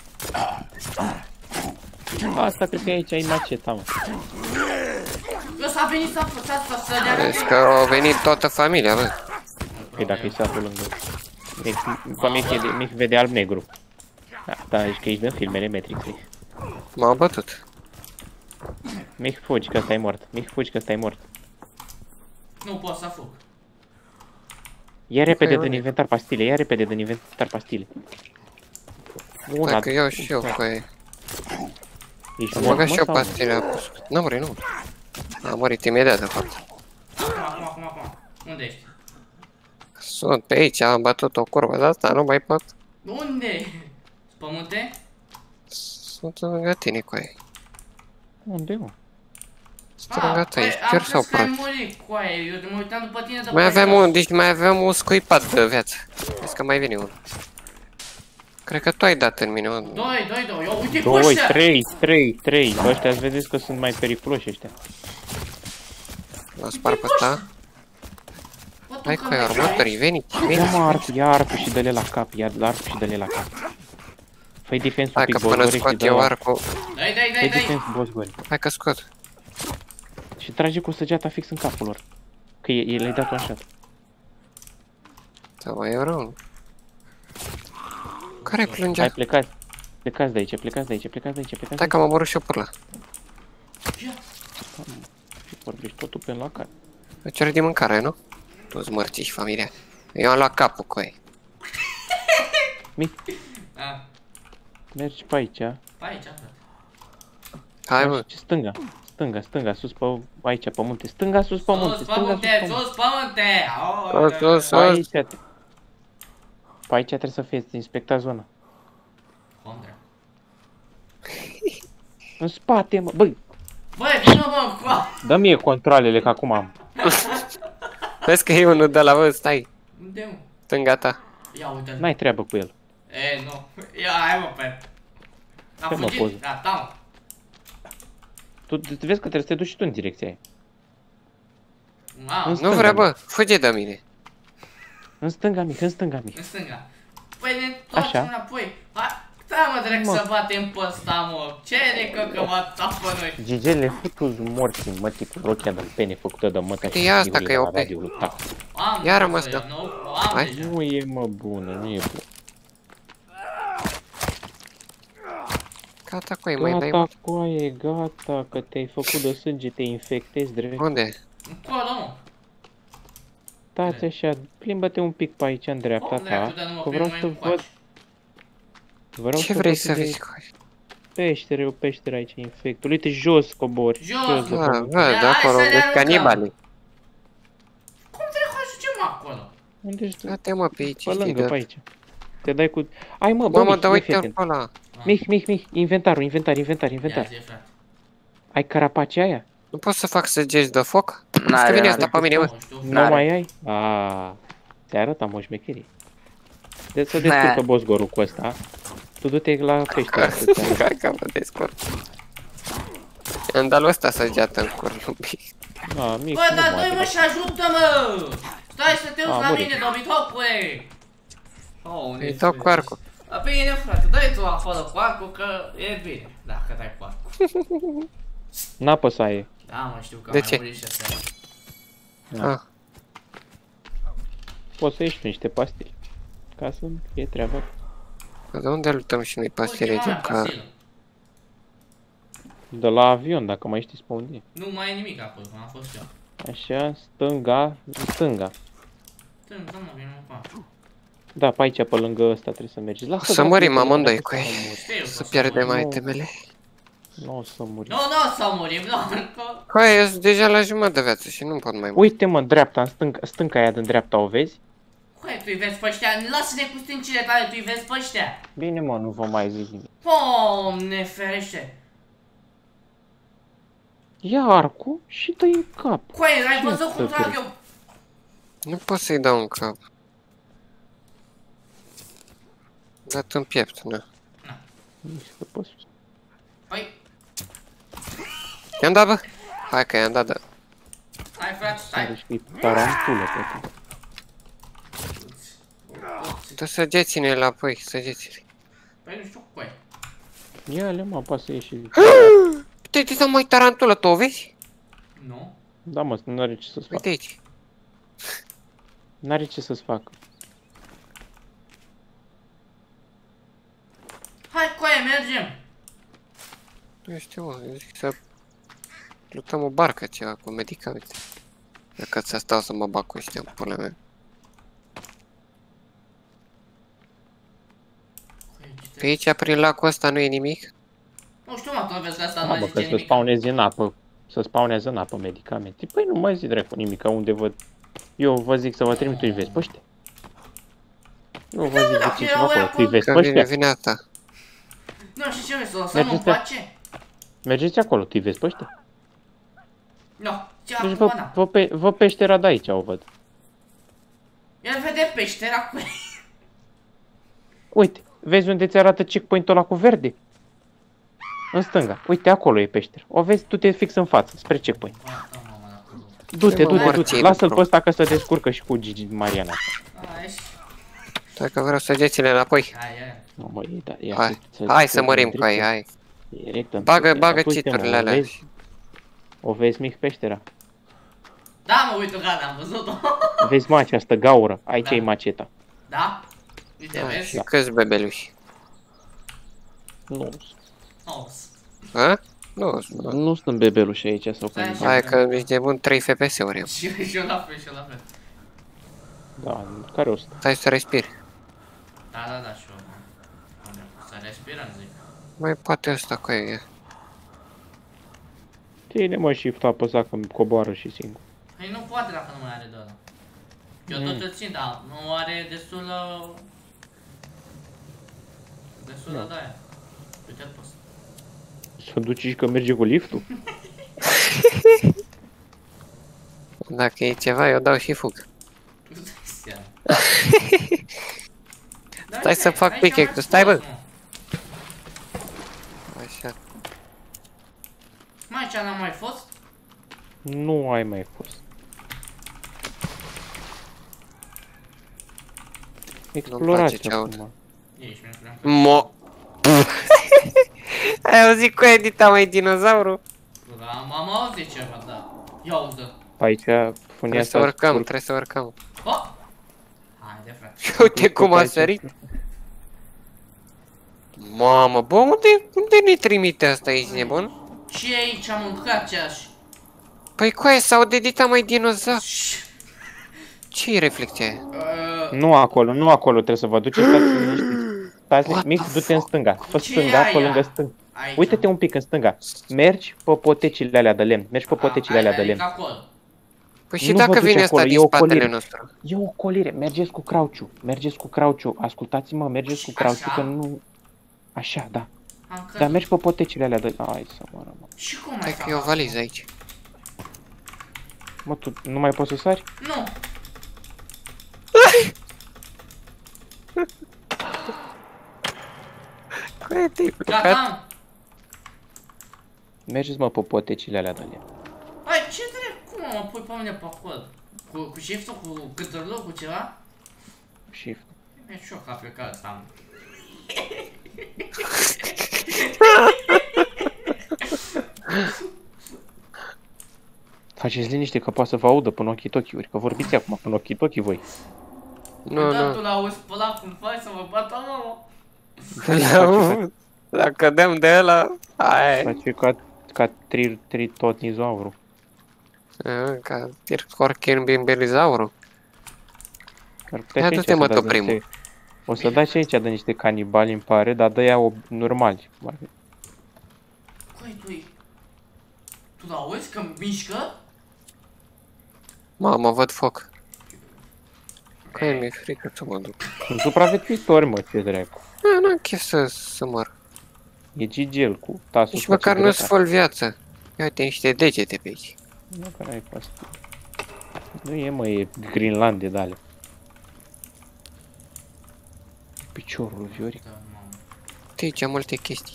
Asta cred că aici ai maceta, mă. Eu s-a venit să să să dea. Vezi că au venit toată familia, bă. Păi dacă e satul lângă. Pe mic, mic vede alb-negru. Da, da, ești că ești din filmele Matrix. M-au bătut. Mic, fugi că ăsta e mort. Mic, fugi că ăsta e mort. Nu pot să fug. Ia repede unde? din inventar pastile, ia repede din inventar pastile. Una, Dacă iau și eu cu ei. ești Am mort, băgat mă, și eu sau? pastile apus. N-am murit, nu. Am murit imediat, de fapt. Acum, acum, acum, acum. Unde ești? Sunt pe aici, am bătut o curvă de asta, nu mai pot. Unde? Pământe? Sunt lângă tine cu ei. Unde, mă? Sunt lângă ta, ești chiar sau că ai prost? murit cu aia, eu mă uitam după tine de Mai avem un, deci mai avem un scuipat de viață. Vezi că mai vine unul. Cred că tu ai dat în mine un... Doi, doi, doi, eu uite cu Doi, ăștia! trei, trei, trei. Ăștia vedeți că sunt mai periculoși ăștia. L-am spart pe ăsta. Bă, tu Hai că cu aia, mergi următorii, veni, Ia veni. mă arpul, ia arpul și dă-le la cap, ia arpul și dă-le la cap. Fă-i defense un Hai pic, că până bosgore, și scot dă eu la... arcul. Dai, dai, Fă-i dai, dai! defense, bosgore. Hai că scot. Și trage cu săgeata fix în capul lor. Că e- le-ai dat un shot. Da, mai e rău. Care Hai, plângea? plecați. Plecați de aici, plecați de aici, plecați de aici, plecați de Stai că m-am omorât și eu pârla. Ia. aici. Și vorbești totul pe la cap. Îți cere de mâncare, nu? Toți mărții și familia. Eu am luat capul cu ei. Mic, A, mergi pe aici. pe aici, frate. Hai, mă. Mergi stânga, stânga, stânga, sus pe aici, pe munte. Stânga, sus pe munte, Sus, stânga, sus pământe, pe munte. sus, pământe! Sus, sus, Pe aici, pe aici trebuie să fie, inspecta zona. Contra. În spate, mă, băi, Băi, vină mă, cu... dă mie controlele că acum am. Vezi că e unul de la vă, stai. Unde, mă? Stânga ta. Ia uite-l. N-ai treabă cu el. E, nu. Ia, hai mă, pe. A Ce mă poză? fugit? Gata, mă. Tu tu vezi că trebuie să te duci și tu în direcția aia. A, În Nu stânga, vrea, mic. bă, fuge de mine. În stânga mic, în stânga mic. în stânga. Păi ne întoarcem Așa. înapoi. Hai, stai mă, drept Mă. să batem pe ăsta, mă. Ce ne că mă tapă noi? Gigele futu morți, mătii, cu rochia de pene făcută de măta Uite, ia asta că e O P. Am Ia deja, rămas, eu, da. Nu, o am Hai. deja. Nu e mă bună, nu e bună. Gata cu ei, mai dai Gata, mă. coaie, gata, că te-ai făcut de sânge, te infectezi drept. Unde? Încolo, mă. Stați așa, plimbă-te un pic pe aici în dreapta Cum ta, dracu, dar nu mă că vreau prind să mai văd, încoace. vreau Ce să vrei văd să de vezi cu ei? peștere, o peștere aici infectul. Uite, jos cobori, Jos, de Da, pământ. văd, de Hai acolo, să le vezi aruncăm. canibalii. Cum dracu ajungem acolo? Unde ești tu? Da-te mă pe aici, Pe știi lângă, pe de... aici. Te dai cu... Ai mă, bă, Mamă, mic, dar ia uite fii atent. acolo. Mic, mic, mic, inventarul, inventar, inventar, inventar. Ia zi, frate. Ai carapacea aia? Nu pot să fac săgeți de foc? Că N-are, vine n-are. asta pe mine, mă. Nu știu. Nu N-are. mai ai? Aaa, te arăt, am o șmecherie. Deci să Ne. descurcă bosgorul cu ăsta. Tu du-te la peștere. să-ți arăt. Hai că mă descurc. Am dat lui ăsta săgeată în cur un pic. A, mic, Bă, nu dar mă doi mă atrag. și ajută-mă! Stai să te uiți A, la muri. mine, dobitocule! Oh, Îi dau cu arcul. Bine, frate, dai tu acolo cu arcul, că e bine, dacă dai cu arcul. N-apăsa E. Da, mă, știu că De am ce? mai murit și astea. Ah. Poți să ieși cu niște pastili. Ca să fie treaba. De unde luptăm și noi pastile Ultima de mea ca... pastilă. De la avion, dacă mai știți pe unde e. Nu mai e nimic acolo, cum am fost eu. Așa, stânga, stânga. Tână, da, mă, vine mă pa. Da, pe aici, pe lângă ăsta trebuie să mergi. Lasă, Să da, mărim prietene, amândoi dacă cu ei. să mori. Știu Să că o să pierdem murim. itemele. Nu o să muri. Nu, nu o să murim, nu, că... Hai, eu sunt deja la jumătate de viață și nu pot mai mult. Uite mă, în dreapta, în stânga, stânca aia din dreapta, o vezi? Hai, tu-i vezi pe ăștia, lasă-ne cu stâncile tale, tu-i vezi pe ăștia. Bine mă, nu vă mai zic nimic. Doamne ferește. Ia arcul și dă-i în cap. Coaie, ai Ce văzut cum să trag crezi? eu? Nu pot să-i dau în cap. Dat în piept, na. Nu știu că poți. Păi, I-am dat, bă? Hai că i-am dat, da. hai frate, Are hai. și tarantulă pe tine. Dă săgețile înapoi, săgețile. Păi nu știu, coaie. Ia-le mă, poate să ieși. Uite, uite, mai tarantulă, tu o vezi? Nu? Da mă, nu are ce să-ți facă. Uite aici. N-are ce să-ți facă. Hai, coaie, mergem. Nu știu, mă, eu zic să luptăm o barcă ceva cu medicamente. Dacă ți-a stau să mă bag cu ăștia în pula mea. Coaie, ce Pe te- aici, prin lacul ăsta, nu e nimic? Nu știu, mă, tu vezi că asta Da, nu mai mă, zice că să nimic. spawnezi în apă. Să spawnează în apă medicamente. Păi nu mai zi dracu nimic, unde văd. Eu vă zic să vă trimit, tu-i vezi pe ăștia. Nu vă zic dacă de ce erau acolo, acolo, tu-i vezi Că pe vine, ăștia. vine asta. Nu, și ce vrei, să o lăsăm în Mergeți pe- pace? Mergeți acolo, tu-i vezi pe ăștia. Nu, ce Deci acum, vă, na. vă, pe, vă peștera de aici, o văd. El vede peștera cu ei. Uite, vezi unde ți arată checkpoint-ul ăla cu verde? În stânga. Uite, acolo e peștera. O vezi, tu te fix în față, spre checkpoint. Ba, da, mama, dacă nu. Du-te, Mă, du-te, mor du-te. ție de Lasă-l prost. pe ăsta că se descurcă și cu Gigi Mariana. A, ești. Dacă vreau săgețile înapoi. Hai, hai. Nu, mă, e, da, ia, Hai, să- hai să- să mărim cu ei, hai. Direct în Bagă, peștera. bagă Uite, mă, citurile o alea. vezi? O vezi, mic, peștera? Da, mă, uite, gata, am văzut-o. Vezi, mă, această gaură. Aici Da. e maceta. Da? Uite, Da, vezi? și câți bebeluși? Nu, Oh, Ha? Nu, nu. nu sunt bebeluși aici sau Stai cum. așa. Hai că ești de bun trei F P S-uri eu. și și eu la fel, și eu la fel. Da, care o să? Stai să respiri. Da, da, da, și eu. Să respirăm, zic. Mai poate ăsta cu ei. Ține, mă, shift apăsa că coboară și singur. Păi nu poate dacă nu mai are de ăla. Eu Mm. tot îl țin, dar nu are destulă... Destulă de aia. Uite-l pus. Să duci și că merge cu liftul? Dacă e ceva, eu dau și fug. Tu dai seama. Da, Stai uite, să fac aici pickaxe-ul, am stai, bă. spus, mă. Așa. Mai aici n-am mai fost? Nu ai mai fost. Explorați ce aud. acum. Ești, mi-e prea. Mo. Ai auzit cu edita mai dinozaurul? Da, am, am auzit ceva, da. Ia auză. Pe aici funia Trebuie să asta urcăm, scurg. trebuie să urcăm. Oh! Haide, frate. Uite cum a sărit. Mamă, bă, unde, unde ne trimite asta aici, nebun? Și aici am mâncat ceași. Păi cu aia s-au deditat mai dinozauri. Ce-i reflecția aia? Uh, Nu acolo, nu acolo, trebuie să vă duceți, stați liniștiți. Stați, What mic, the du-te în fuck? stânga. Pe Ce stânga, e pe aia? lângă stânga. aici. Uite-te un pic în stânga. Mergi pe potecile alea de lemn. Mergi pe potecile alea de lemn. Acolo. Păi și Nu vă dacă duce vine asta acolo, din e o spatele colire. nostru? E o colire, mergeți cu crouch-ul. Mergeți cu crouch-ul. Ascultați-mă, mergeți cu crouch-ul Așa? că nu... Așa, da. Am Dar căzut. mergi pe potecile alea de... Hai să mă rămân. Și cum mai Hai fac că e o acum? valiză aici. Mă, tu nu mai poți să sari? Nu. Cu aia te-ai Gata, plecat? am. Mergeți, mă, pe potecile alea de lemn. Hai, ce trebuie? Cum mă pui pe mine pe acolo? Cu, cu shift-ul, cu câtărlul, cu ceva? Shift. Mi-e șoc că a plecat ăsta. Faceți liniște că poate să vă audă până ochii tochiuri, că vorbiți acum până ochii tochii voi. Nu, Da, tu nu. l-auzi pe ăla cum faci să mă bată, mă. La- Dacă dăm de ăla, hai. Face ca, ca tri, tritotnizaurul. A, ca Tircorchen Bimbelizaurul. Ar putea Ia și aici du-te, să mă, dați tu de primul. niște- O să dați și aici de niște canibali, îmi pare, dar de aia normali. Coi, tu Tu l-auzi că mișcă? Mamă, văd foc. Că mi-e frică să mă duc. Sunt supraviețuitori, mă, ce dracu. Nu, n-am chef să, să mor. E Gigel cu tasul. Nici măcar face nu-ți grătar. fol viață. Ia uite niște degete pe aici. Nu, că n-ai pastii. Nu e, mă, e Greenlandia de alea. Piciorul, Vioric. Da, mamă. Uite aici multe chestii.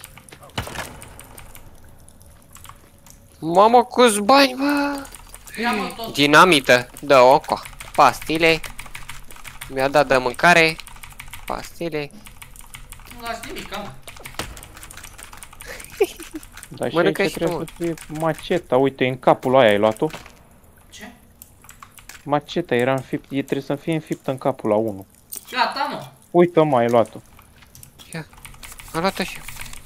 Mamă, câți bani, bă! Ia mă tot. Dinamită, dă oco. Pastile. Mi-a dat de mâncare. Pastile. Nu lași nimic, mă. Dar și Mănâncă aici și trebuie tu, să fie maceta. Uite, în capul ăla ai luat-o. Ce? Maceta era înfipt, e, trebuie să fie înfiptă în capul la unul. Gata, mă. Uite, mă, ai luat-o. Am luat-o și eu.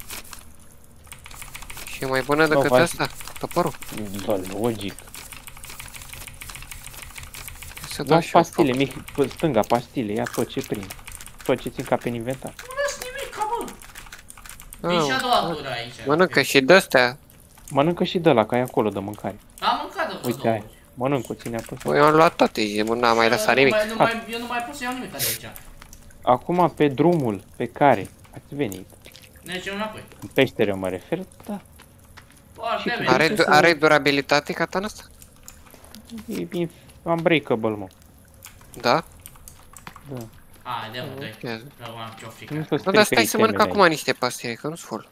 Și e mai bună Nu, decât vai. asta, toporul. Da, logic. Să Ia dau și eu pastile, foc. mic, pe stânga, pastile, ia tot ce prind. Tot ce țin ca pe inventar. Nu lași nimic, mă. Ah, Vin și a doua tură aici. Mănâncă și de-astea. Mănâncă și de la că ai acolo de mâncare. Am mâncat de vreo Uite, două ai. ori. Mănâncă, ține apăsat. Păi eu am luat toate, zi, mă, n-am mai lăsat Nu nimic. mai- nu mai- Eu nu mai pot să iau nimic de aici. Acum, pe drumul pe care ați venit, Deci eu înapoi. în peșteră mă refer, da, Foarte Și bine. Are, ce du- să- are durabilitate katana asta? e bine unbreakable, mă. Da? Hai, de mă, dă-i. Ia. Că m-am ce-o frică. Nu să Nu, dar strică stai să mănânc itemele acum niște pastile, că nu-s fol. aici.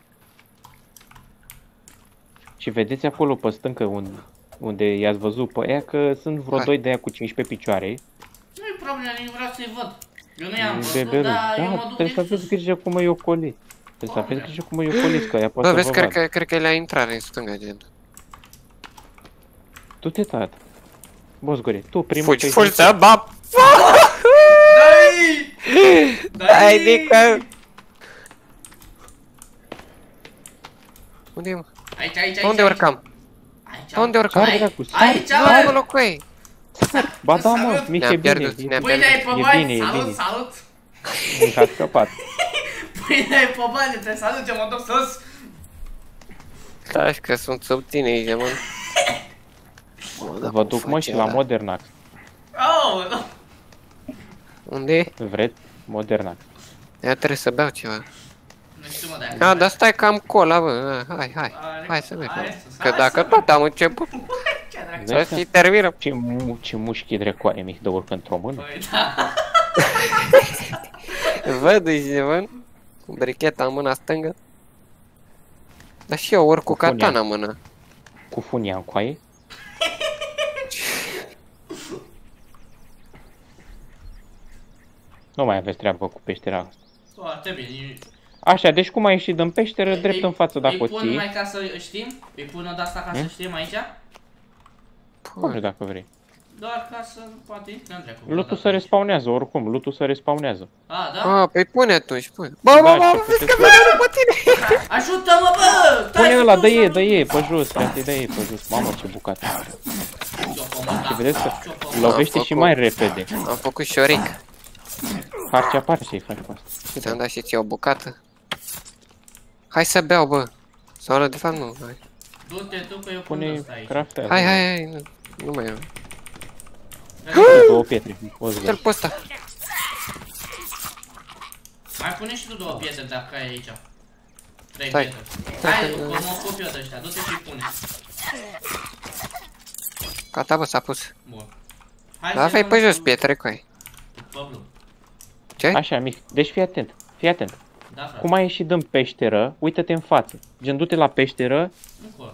Și vedeți acolo pe stâncă unde, unde i-ați văzut pe ea că sunt vreo Hai. doi de aia cu cincisprezece picioare. Nu-i problemă, nici vreau să-i văd. Eu nu i-am văzut, Bebeluș. dar eu mă Da, duc trebuie să din aveți sus. grijă cum îi ocoliți. Trebuie să aveți Doamne. grijă cum îi ocoliți, că ea poate Bă, să vezi, vă cred vadă. că, cred că e la intrare în stânga, gen. Tu te tată. Bosgore, tu primul Fugi, pe fugi, să bap! Dai! Dai! Hai, dică! Unde e, mă? Aici, aici, aici. Unde aici. urcam? Aici. Unde urcam? Sar, Ai- dracu, sar. Aici, Nu, mă! acolo cu ei! Ba da, mă, Salut. mici, Ne-am e bine, pierdut, e ne-am bine. Pâine ai pe E bani, bine, e salut, bine. salut! Încă a scăpat. Pâine ai pe bani, te salut, ce mă duc sus! Stai că sunt sub tine aici, mă. Mă, dar Vă cum duc, mă, face și la ăla? Modernax. Oh, nu! Unde e? Vreți? Modernax. Ia trebuie să beau ceva. Nu știu, mă, de A, dar stai că am cola, bă. A, Hai, hai. Hai să mergem. Hai să- Că hai dacă să tot am început, Ce dracu? Da. să și termină. Ce, mu ce mușchi drecoare mi de urcă într-o mână. Păi, da. Văd, zice, mă. Cu bricheta în mâna stângă. Dar și eu urc cu Cu funia. katana în mână. Cu funia în coaie. Nu mai aveți treabă cu peștera asta. Foarte bine. Așa, deci cum ai ieșit din peșteră, drept în față dacă o Îi pun ții. mai ca să știm? Îi pun o de-asta ca să Hmm? știm aici? Pune dacă vrei. Doar ca să poate intrăm trecu. Lutul se respawnează, oricum, lutul se respawnează. A, da? A, păi pune atunci, pune. Bă, bă, Da, bă, și vezi că puteți- vine pe tine. Ajută-mă, bă! Pune Stai ăla, să dă nu- ei, dă ei, pe jos, frate, dă ei pe jos. Mamă, ce bucată. Ce-o făcut, da. vedeți că Ce-o făcut? Lovește și mai repede. Am făcut șoric. Harcea parcei faci cu asta. Ți-am dat și ție o bucată. Hai să beau, bă. Sau ăla, de fapt, nu. Hai, Du-te tu că eu pun Pune ăsta aici. craftează. hai, hai, hai. Nu, nu mai am. Două pietre, o să Dă-l pe ăsta. Mai pune și tu două pietre dacă ai aici. Trei Stai. pietre. Stai, Hai, stai, că mă ocup eu de ăștia. Du-te și pune. Gata, bă, s-a pus. Bun. Hai Da, să fai luăm pe jos cu- pietre cu ai. cu Pablo. Ce? Așa, mic. Deci fii atent, fii atent. Da, frate. Cum ai ieșit din peșteră, uită-te în față. Gen, du-te la peșteră, Încolo.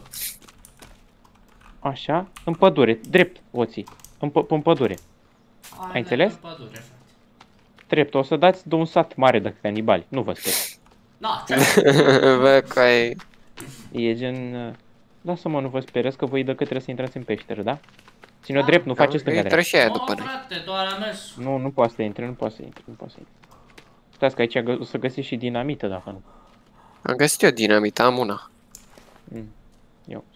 așa, în pădure, drept, oții. În, p- în pădure. Hai, Ai înțeles? în pădure, frate. Drept, o să dați de un sat mare de canibali. Nu vă speriați. Da, ce? Bă, cu ai. E gen... uh, Lasă-mă, nu vă speriați că voi dă că trebuie să intrați în peșteră, da? Ține-o drept, nu faceți stânga Intră drept. și aia Oh, după noi. frate, doar a mers. Nu, nu poate să intre, nu poate să intre, nu poate să intre. Stați că aici gă- o să găsiți și dinamită dacă nu. Am găsit eu dinamită, am una. Mm. Eu.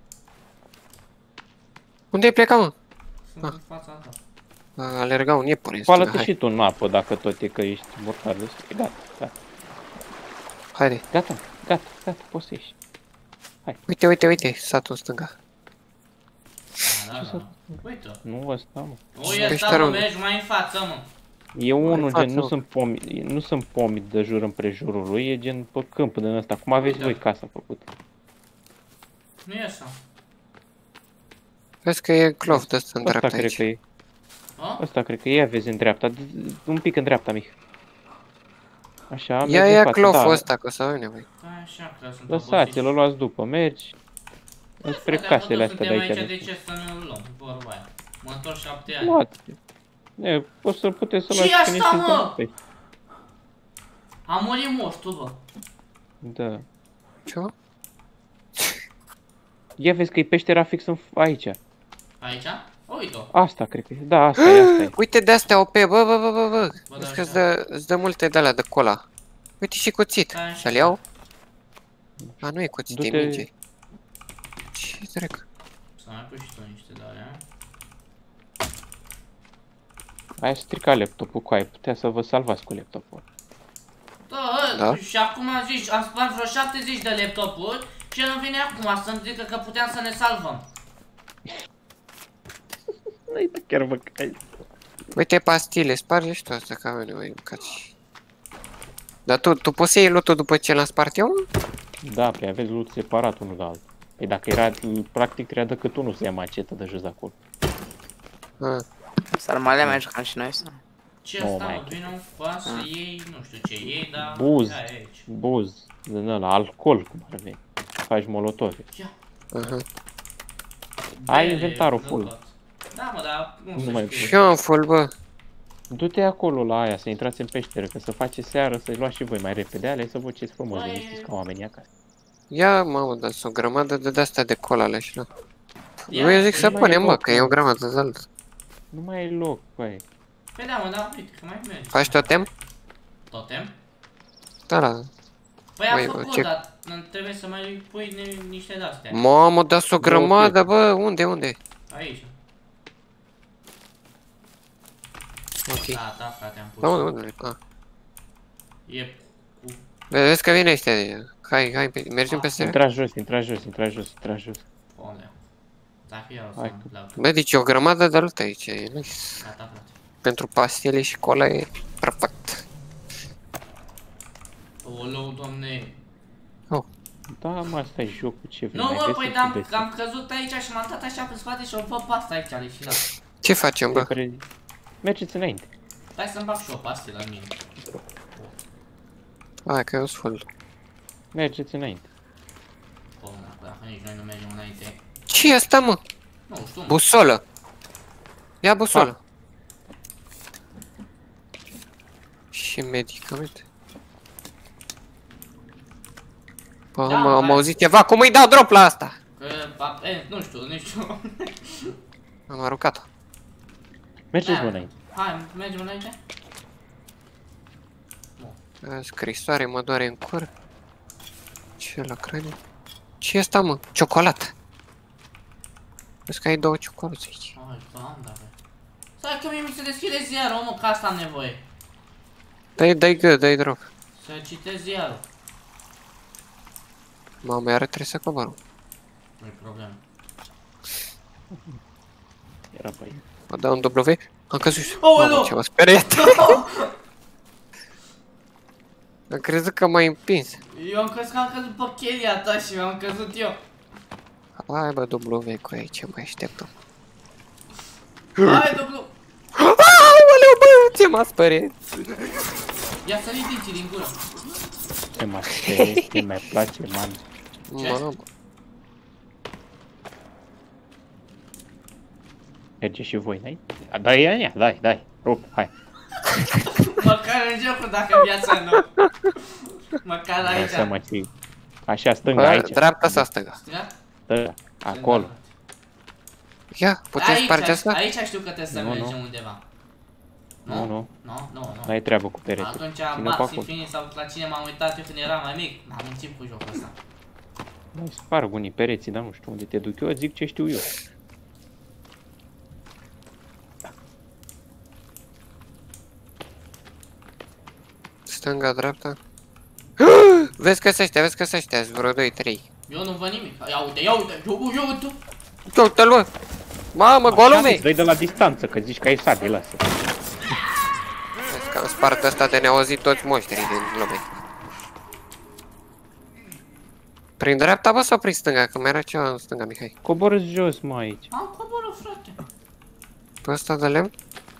Unde ai plecat, mă? Sunt în fața ta. A alerga un iepure în stânga, Spală-te hai. și tu în apă dacă tot e că ești mortar de sus. Gata, gata, Haide. gata, gata, gata, poți să ieși. Uite, uite, uite, satul în stânga. Da, da, da. Uite. Nu ăsta, mă. O, e Peșteră ăsta, mă, unde? mergi mai în față, mă. E unul față, gen, nu mă. sunt pomi, nu sunt pomi de jur împrejurul lui, e gen pe câmp din ăsta. Cum aveți Uite. voi casa făcută? Nu e așa. Vezi că e clov de ăsta în Ăsta dreapta cred aici. că e. A? Ăsta cred că e, vezi în dreapta. D- Un pic în dreapta, mic. Așa, mergi Ia, în ia față, cloful da. ăsta, că o să avem nevoie. Da, așa, că sunt Lăsați-l, îl luați după, mergi. Înspre Frate, casele dacă astea de suntem aici. aici, de de- ce să nu-l luăm? Vorba aia. Mă întorc șapte ani. Luați. E, poți să puteți să Ce luați e când asta, ieșiți mă? din pește. A murit moștul, bă. Da. Ce, mă? Ia vezi că e peștera fix în, aici. Aici? Uite-o. Asta cred că e. Da, asta e, asta e. Uite de astea O P, bă, bă, bă, bă, bă. Bă, Vezi da, că îți așa. dă, îți dă multe de alea de cola. Uite și cuțit. Da, așa. Să-l iau? A, nu e cuțit, e Du-te- minge. Ce trec? Să mai pui și tu niște de alea. Ai stricat laptopul cu aia, putea să vă salvați cu laptopul. Da, Da? și acum zici, am spart vreo șaptezeci de laptopuri și el îmi vine acum să-mi zică că puteam să ne salvăm. Nu-i chiar vă cai. Uite pastile, sparge și tu asta, că avem nevoie de mâncați. Dar tu, tu poți să iei lotul după ce l-am spart eu? Da, păi aveți lut separat unul de altul. Păi dacă era, practic trebuia decât unul să ia macetă de jos de acolo. Ah. Sarmale mai jucam și noi sau? Ce Nu asta, mai mă, vină un pas să iei, nu știu ce iei, dar... Buz. ia aici. Buz, din ăla, alcool, cum ar veni. Faci molotovi. Ia. Aha. Ai Bere, inventarul full. tot. Da, mă, dar nu, Nu se mai știe. Și eu am full, bă. Du-te acolo la aia, să intrați în peșteră, că să face seară, să-i luați și voi mai repede, alea să vă ce frumos, Băi, liniștiți ca oamenii acasă. Ia, mamă, dar sunt o grămadă de de-astea de cola alea și la. Ia, Nu, eu zic să nu mai punem, e bă, loc, că e o mă. grămadă de altă. Nu mai e loc, băi. Păi da, mă, da, uite, că mai mergi. Faci totem? Totem? Da, da. Păi am Băi, făcut, ce- dar trebuie să mai pui ni- niște de-astea. Mamă, dar sunt o grămadă, bă, unde, unde? Aici. Ok. Da, da, frate, am pus. Da, unde, unde? Ah. E cu... Vezi că vine ăștia de... Hai, hai, pe- mergem Ah, pe seara? Intrați jos, intrați jos, intrați jos, intrați jos. Unde? Dacă eu o Hai. să-mi dau. Bă, deci e o grămadă de lută aici, e nice. Gata, frate. Pentru pastile și cola e perfect. Oleu, domne. Da, mă, asta e jocul, ce vrei, Nu, mai mă, găsiți păi și dar am, găsiți. am căzut aici și m-am dat așa pe spate și o văd pasta aici, ale și la. Ce facem, bă? Pre- Mergeți înainte. Hai să-mi bag și o paste la mine. Hai că eu sunt full. Mergeți înainte. Bă, mă, dacă nici noi nu mergem înainte. Ce e asta, mă? Nu știu, mă. Busolă. Ia busolă. Și medicamente. Bă, Da, mă, am hai. auzit ceva, cum îi dau drop la asta? Că, pa, e, nu știu, nu știu. Am aruncat-o. Mergeți, Da. mă, înainte. Hai, mergem înainte? Scrisoare, mă doare în cur. Ce la craniu? Ce e asta, mă? Ciocolată. Vezi că ai două ciocolăți aici. Ai, banda, bă. Stai că mie mi se deschide ziarul, mă, că asta am nevoie. Dai, dai gă, dai drop. Să citesc ziarul. Mamă, iară trebuie să coborăm. Nu-i problemă. Era pe aici. Mă dau un W. Am căzut. Aoleu! Mamă, ce m-a speriat. Am crezut că m-ai împins. Eu am crezut că am căzut pe chelia ta și am căzut eu. Hai, bă, W cu aici, ce mai așteptăm. Hai, dublu. Aoleu, bă, ce m-a speriat. Ia să-i dinții din gură. Ce mă sperie, ce mai place, man. Mamă. Merge și voi înainte. A, dai, ia, ia, dai, dai. Rup, hai. Măcar în jocul dacă viața nu. Măcar Dai aici. seama ce... Așa, stânga, Bă, aici. dreapta sau stânga? Stânga? Stânga. Acolo. Ia, puteți Aici, sparge asta? aici știu că trebuie să Nu, mergem nu. undeva. Nu, nu. Nu, nu, nu. N-ai treabă cu perete. Atunci Ține pe Max acolo. Infinite sau la cine m-am uitat eu când eram mai mic, m-am mințit cu jocul ăsta. Mai sparg unii pereții, dar nu știu unde te duc eu, zic ce știu eu. Stânga, dreapta. Vezi că ăștia, vezi că ăștia, vreo doi trei. Eu nu văd nimic. Ia uite, ia uite, ia uite, ia uite. Uite-l, bă! Mamă, golume! Dă-i de la distanță, că zici că ai sabie, lasă. Vezi că am spart ăsta de ne-au auzit toți monștrii din lume. Prin dreapta, bă, sau prin stânga? Că mai era ceva în stânga, Mihai. Coboră jos, mă, aici. Am coborât, frate. Pe ăsta de lemn?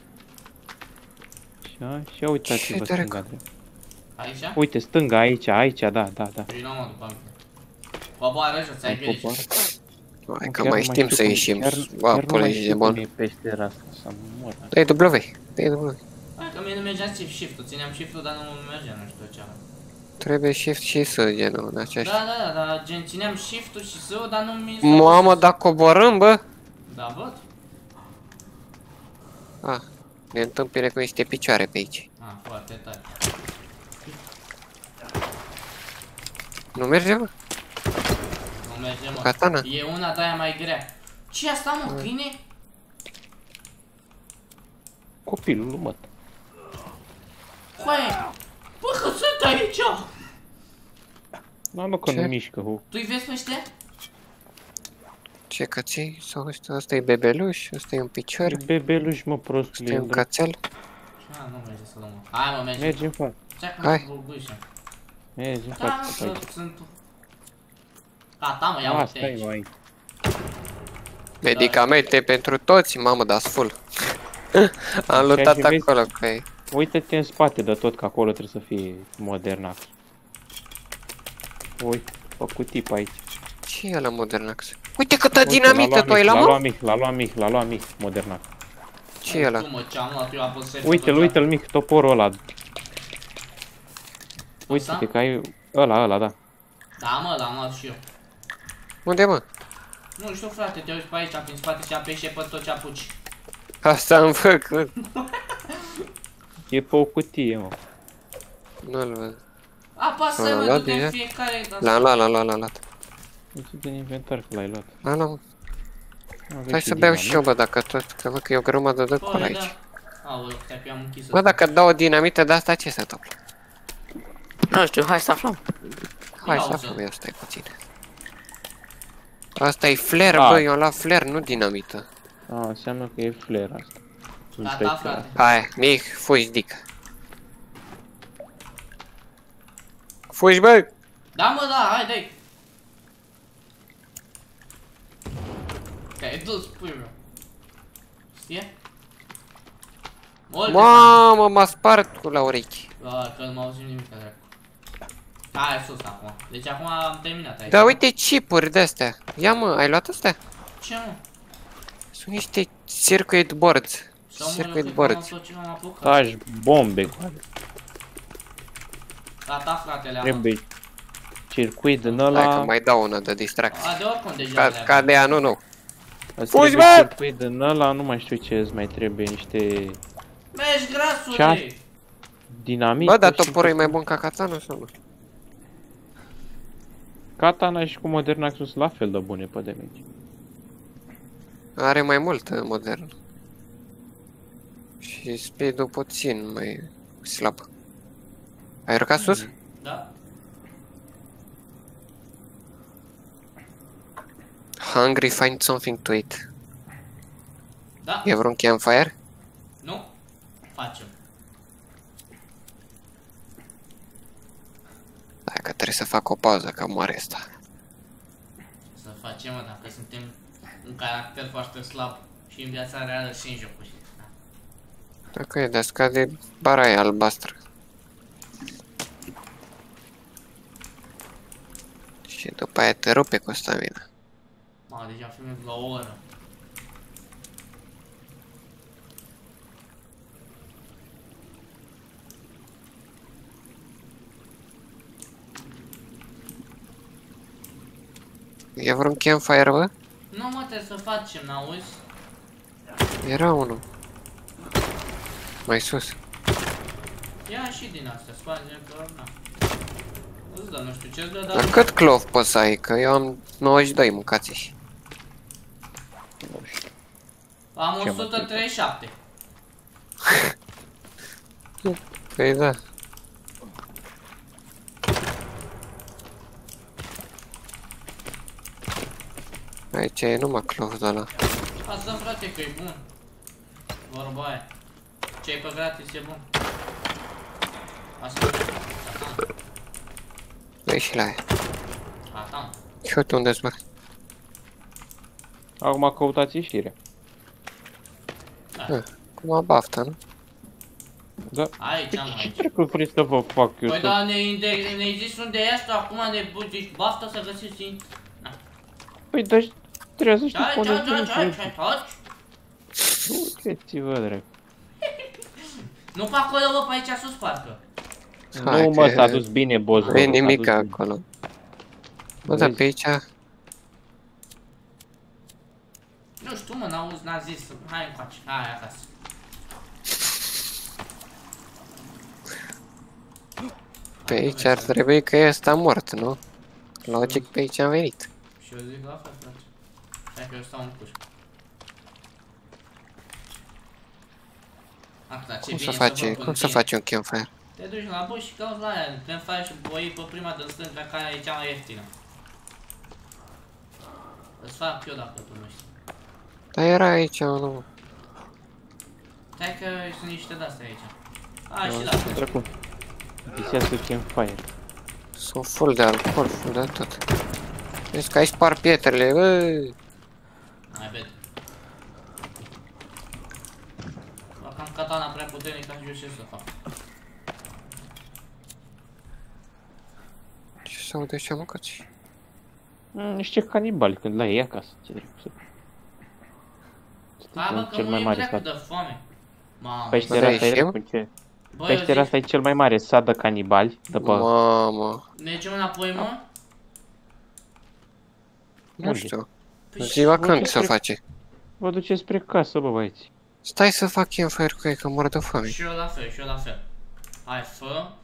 Așa, și uitați-vă Ce stânga, dracu? drept. Aici? Uite, stânga, aici, aici, da, da, da. Vino mă după mine. Coboară jos, ai grijă. Coboară. Hai că Chiar mai nu știm știu să cum- ieșim. chiar- Ba, chiar nu mai pule de știu bun. cum e peștera asta, să mor. Dă-i W, dă-i W. Hai că mie nu mergea shift-ul, țineam shift-ul, dar nu mergea, nu știu ce am. Trebuie shift și S, genul, în Da, acești. da, da, da, gen țineam shift-ul și S-ul, dar nu mi Mamă, dar coborâm, bă! Da, văd. Ah, ne întâmpine cu niște picioare pe aici. Ah, foarte tare. Nu merge, bă? Nu merge, mă. Katana? E una de-aia mai grea. Ce asta, mă, câine? Copilul lui măt. Coaie! Bă, că sunt aici! Nu, nu, că Ce? nu mișcă, hu. Tu-i vezi pe ăștia? Ce căței? Sau ăsta, ăsta e bebeluș, ăsta e un picior, Bebeluș, mă, ăsta e prostule. un cățel. Ah, nu merge să luăm. Hai, mă, merge. Mergi în față. Ce-a Hai. că bulbuișă? Mergi în Da, față. mă, aici. că sunt... Gata, mă, ia Ah, uite stai, aici. mă, aici. Medicamente pentru toți, mamă, da full. Am luptat și vezi- acolo, că e... Uită-te în spate de tot, că acolo trebuie să fie modernax. Uite, făcut tip aici. Ce e ăla modernax? Uite câtă Uite, dinamită tu ai la L-a mă? luat mic, l-a luat mic, l-a luat mic, modernax. Ce e ăla? Tu, mă, ce-am luat, eu apăs F Uite-l, tot uite-l mic, toporul ăla. Ăsta? Uite-te că ai... Ăla, ăla, da. Da, mă, l-am luat și eu. Unde, mă? Nu știu, frate, te uiți pe aici, prin spate și apeși pe tot ce apuci. Asta am făcut. E pe o cutie, mă. Nu-l văd. Apasă, L-am mă, luat du-te în deja? fiecare... L-am luat, l-am luat, l-am luat. Uite-te în inventar că l-ai luat. L-am luat, mă. Aveți Hai să din beau ăla, și nu? eu, bă, dacă tot, că văd că e o grămadă de Păi, col aici. da. Aoleu, stai că eu am închis-o. Bă, dacă dau o dinamită de asta, ce se întâmplă? Nu știu, hai să aflăm. Hai Ia să uzi-o. aflăm, ia stai puțin. Asta e flare, Da. bă, eu am luat flare, nu dinamită. A, înseamnă că e flare asta. Nu Gata, stai frate. Hai, mic, fugi, dică. Fugi, bă! Da, mă, da, hai, dai. Te-ai dus, pui meu. Știe? Multe Mamă, m-a spart cu la urechi. Da, că nu m-au auzit nimic, dracu. Hai sus acum. Deci acum am terminat aici. Da, uite chipuri de-astea. Ia, mă, ai luat astea? Ce, mă? Sunt niște circuit boards. Să mă Circuit răcât boards. tot ce m-am apucat. Taci bombe, coade. Gata, fratele, am. Trebuie circuit din Hai că ăla. mai dau una de distracție. A, de oricum deja Ca, le ca de ea, nu, nu. Îți Fugi, trebuie bă! circuit din ăla, nu mai știu ce îți mai trebuie, niște Mergi, grasule! Ce-a- dinamit. Bă, dar toporul e mai bun ca katana sau nu? Katana și cu Modernaxus sunt la fel de bune pe damage. Are mai mult uh, modern. Și speed-ul puțin mai slab. Ai urcat sus? Da? Hungry, find something to eat. Da? E vreun campfire? Nu? Facem. Hai că trebuie să fac o pauză, că moare asta. Să facem, mă, dacă suntem un caracter foarte slab și în viața reală și în jocul. Da. Dacă e de scade bara aia albastră. Și după aia te rupe cu stamina. Ma, deja filmez la o oră. E vreun campfire, bă? Nu mă, trebuie să facem, n-auzi? Era unul. Mai sus. Ia și din astea, spargem că, na. Îți dă, nu știu ce-ți dă, Dar dar... cât clov poți să ai? Că eu am nouăzeci și doi, mâncați-și. Nu știu. Am Ce o sută treizeci și șapte. Păi da. Aici e numai clov de ăla. Asta, frate, că e bun. Vorba aia. Ce-ai pe gratis e bun. Asta. Dă-i și la aia. Gata. Și uite unde-s, bă? Acum căutați ieșirea. Cum a bafta, nu? Da. Aici, am Ce aici. trecut vrei să vă fac eu? Păi să- da, ne-ai ne zis unde e asta, acum ne bugi baftă să găsiți în... Păi dar trebuie să știi Hai, unde hai, hai, hai, ești. hai, hai. Uite-ți-vă, dracu. Nu pe acolo, bă, pe aici sus, parcă. Hai Nu mă, că s-a dus bine, boss. nu e bă, s-a nimic dus bine. acolo. Bă, dar Vezi? pe aici... Nu știu, mă, n-auzi, n-a zis. Hai încoace, hai acasă. Pe aici ar trebui că ăsta mort, nu? Logic, pe aici am venit. Și eu zic la fel, frate. Hai că eu stau în cușcă. Asta, ce Cum bine să face, văd cum în să tine. faci un campfire? Te duci la buș și cauți la aia. Când faci boi pe prima de stânga, care e cea mai ieftină. Îți fac eu dacă tu nu știi. Dar era aici unul. Stai că sunt niște de-astea aici. A, și la fel. Dracu. Visează campfire. Sunt full de alcool, full de tot. Vezi că ai spart pietrele, bă. Mai ved. Dacă am katana prea puternică, aș știu ce să fac. Ce să aude așa, mă, căți? Mm, niște canibali când la ei acasă. Ce dracu să... Hai, bă, că Cel nu mai e mare dracu sat. de foame. Mamă. Peștera Vrei asta e știm? dracu, ce? Bă, eu Peștera asta zic, e cel mai mare sat de canibali. După... Mamă, mergem înapoi, mă? nu Unde? știu. Păi Ziua Bă, când ce să cre- face? Vă duceți spre casă, bă, băieți. Stai să fac campfire cu ei, că mor de foame. Și eu la fel, și eu la fel. Hai, fă.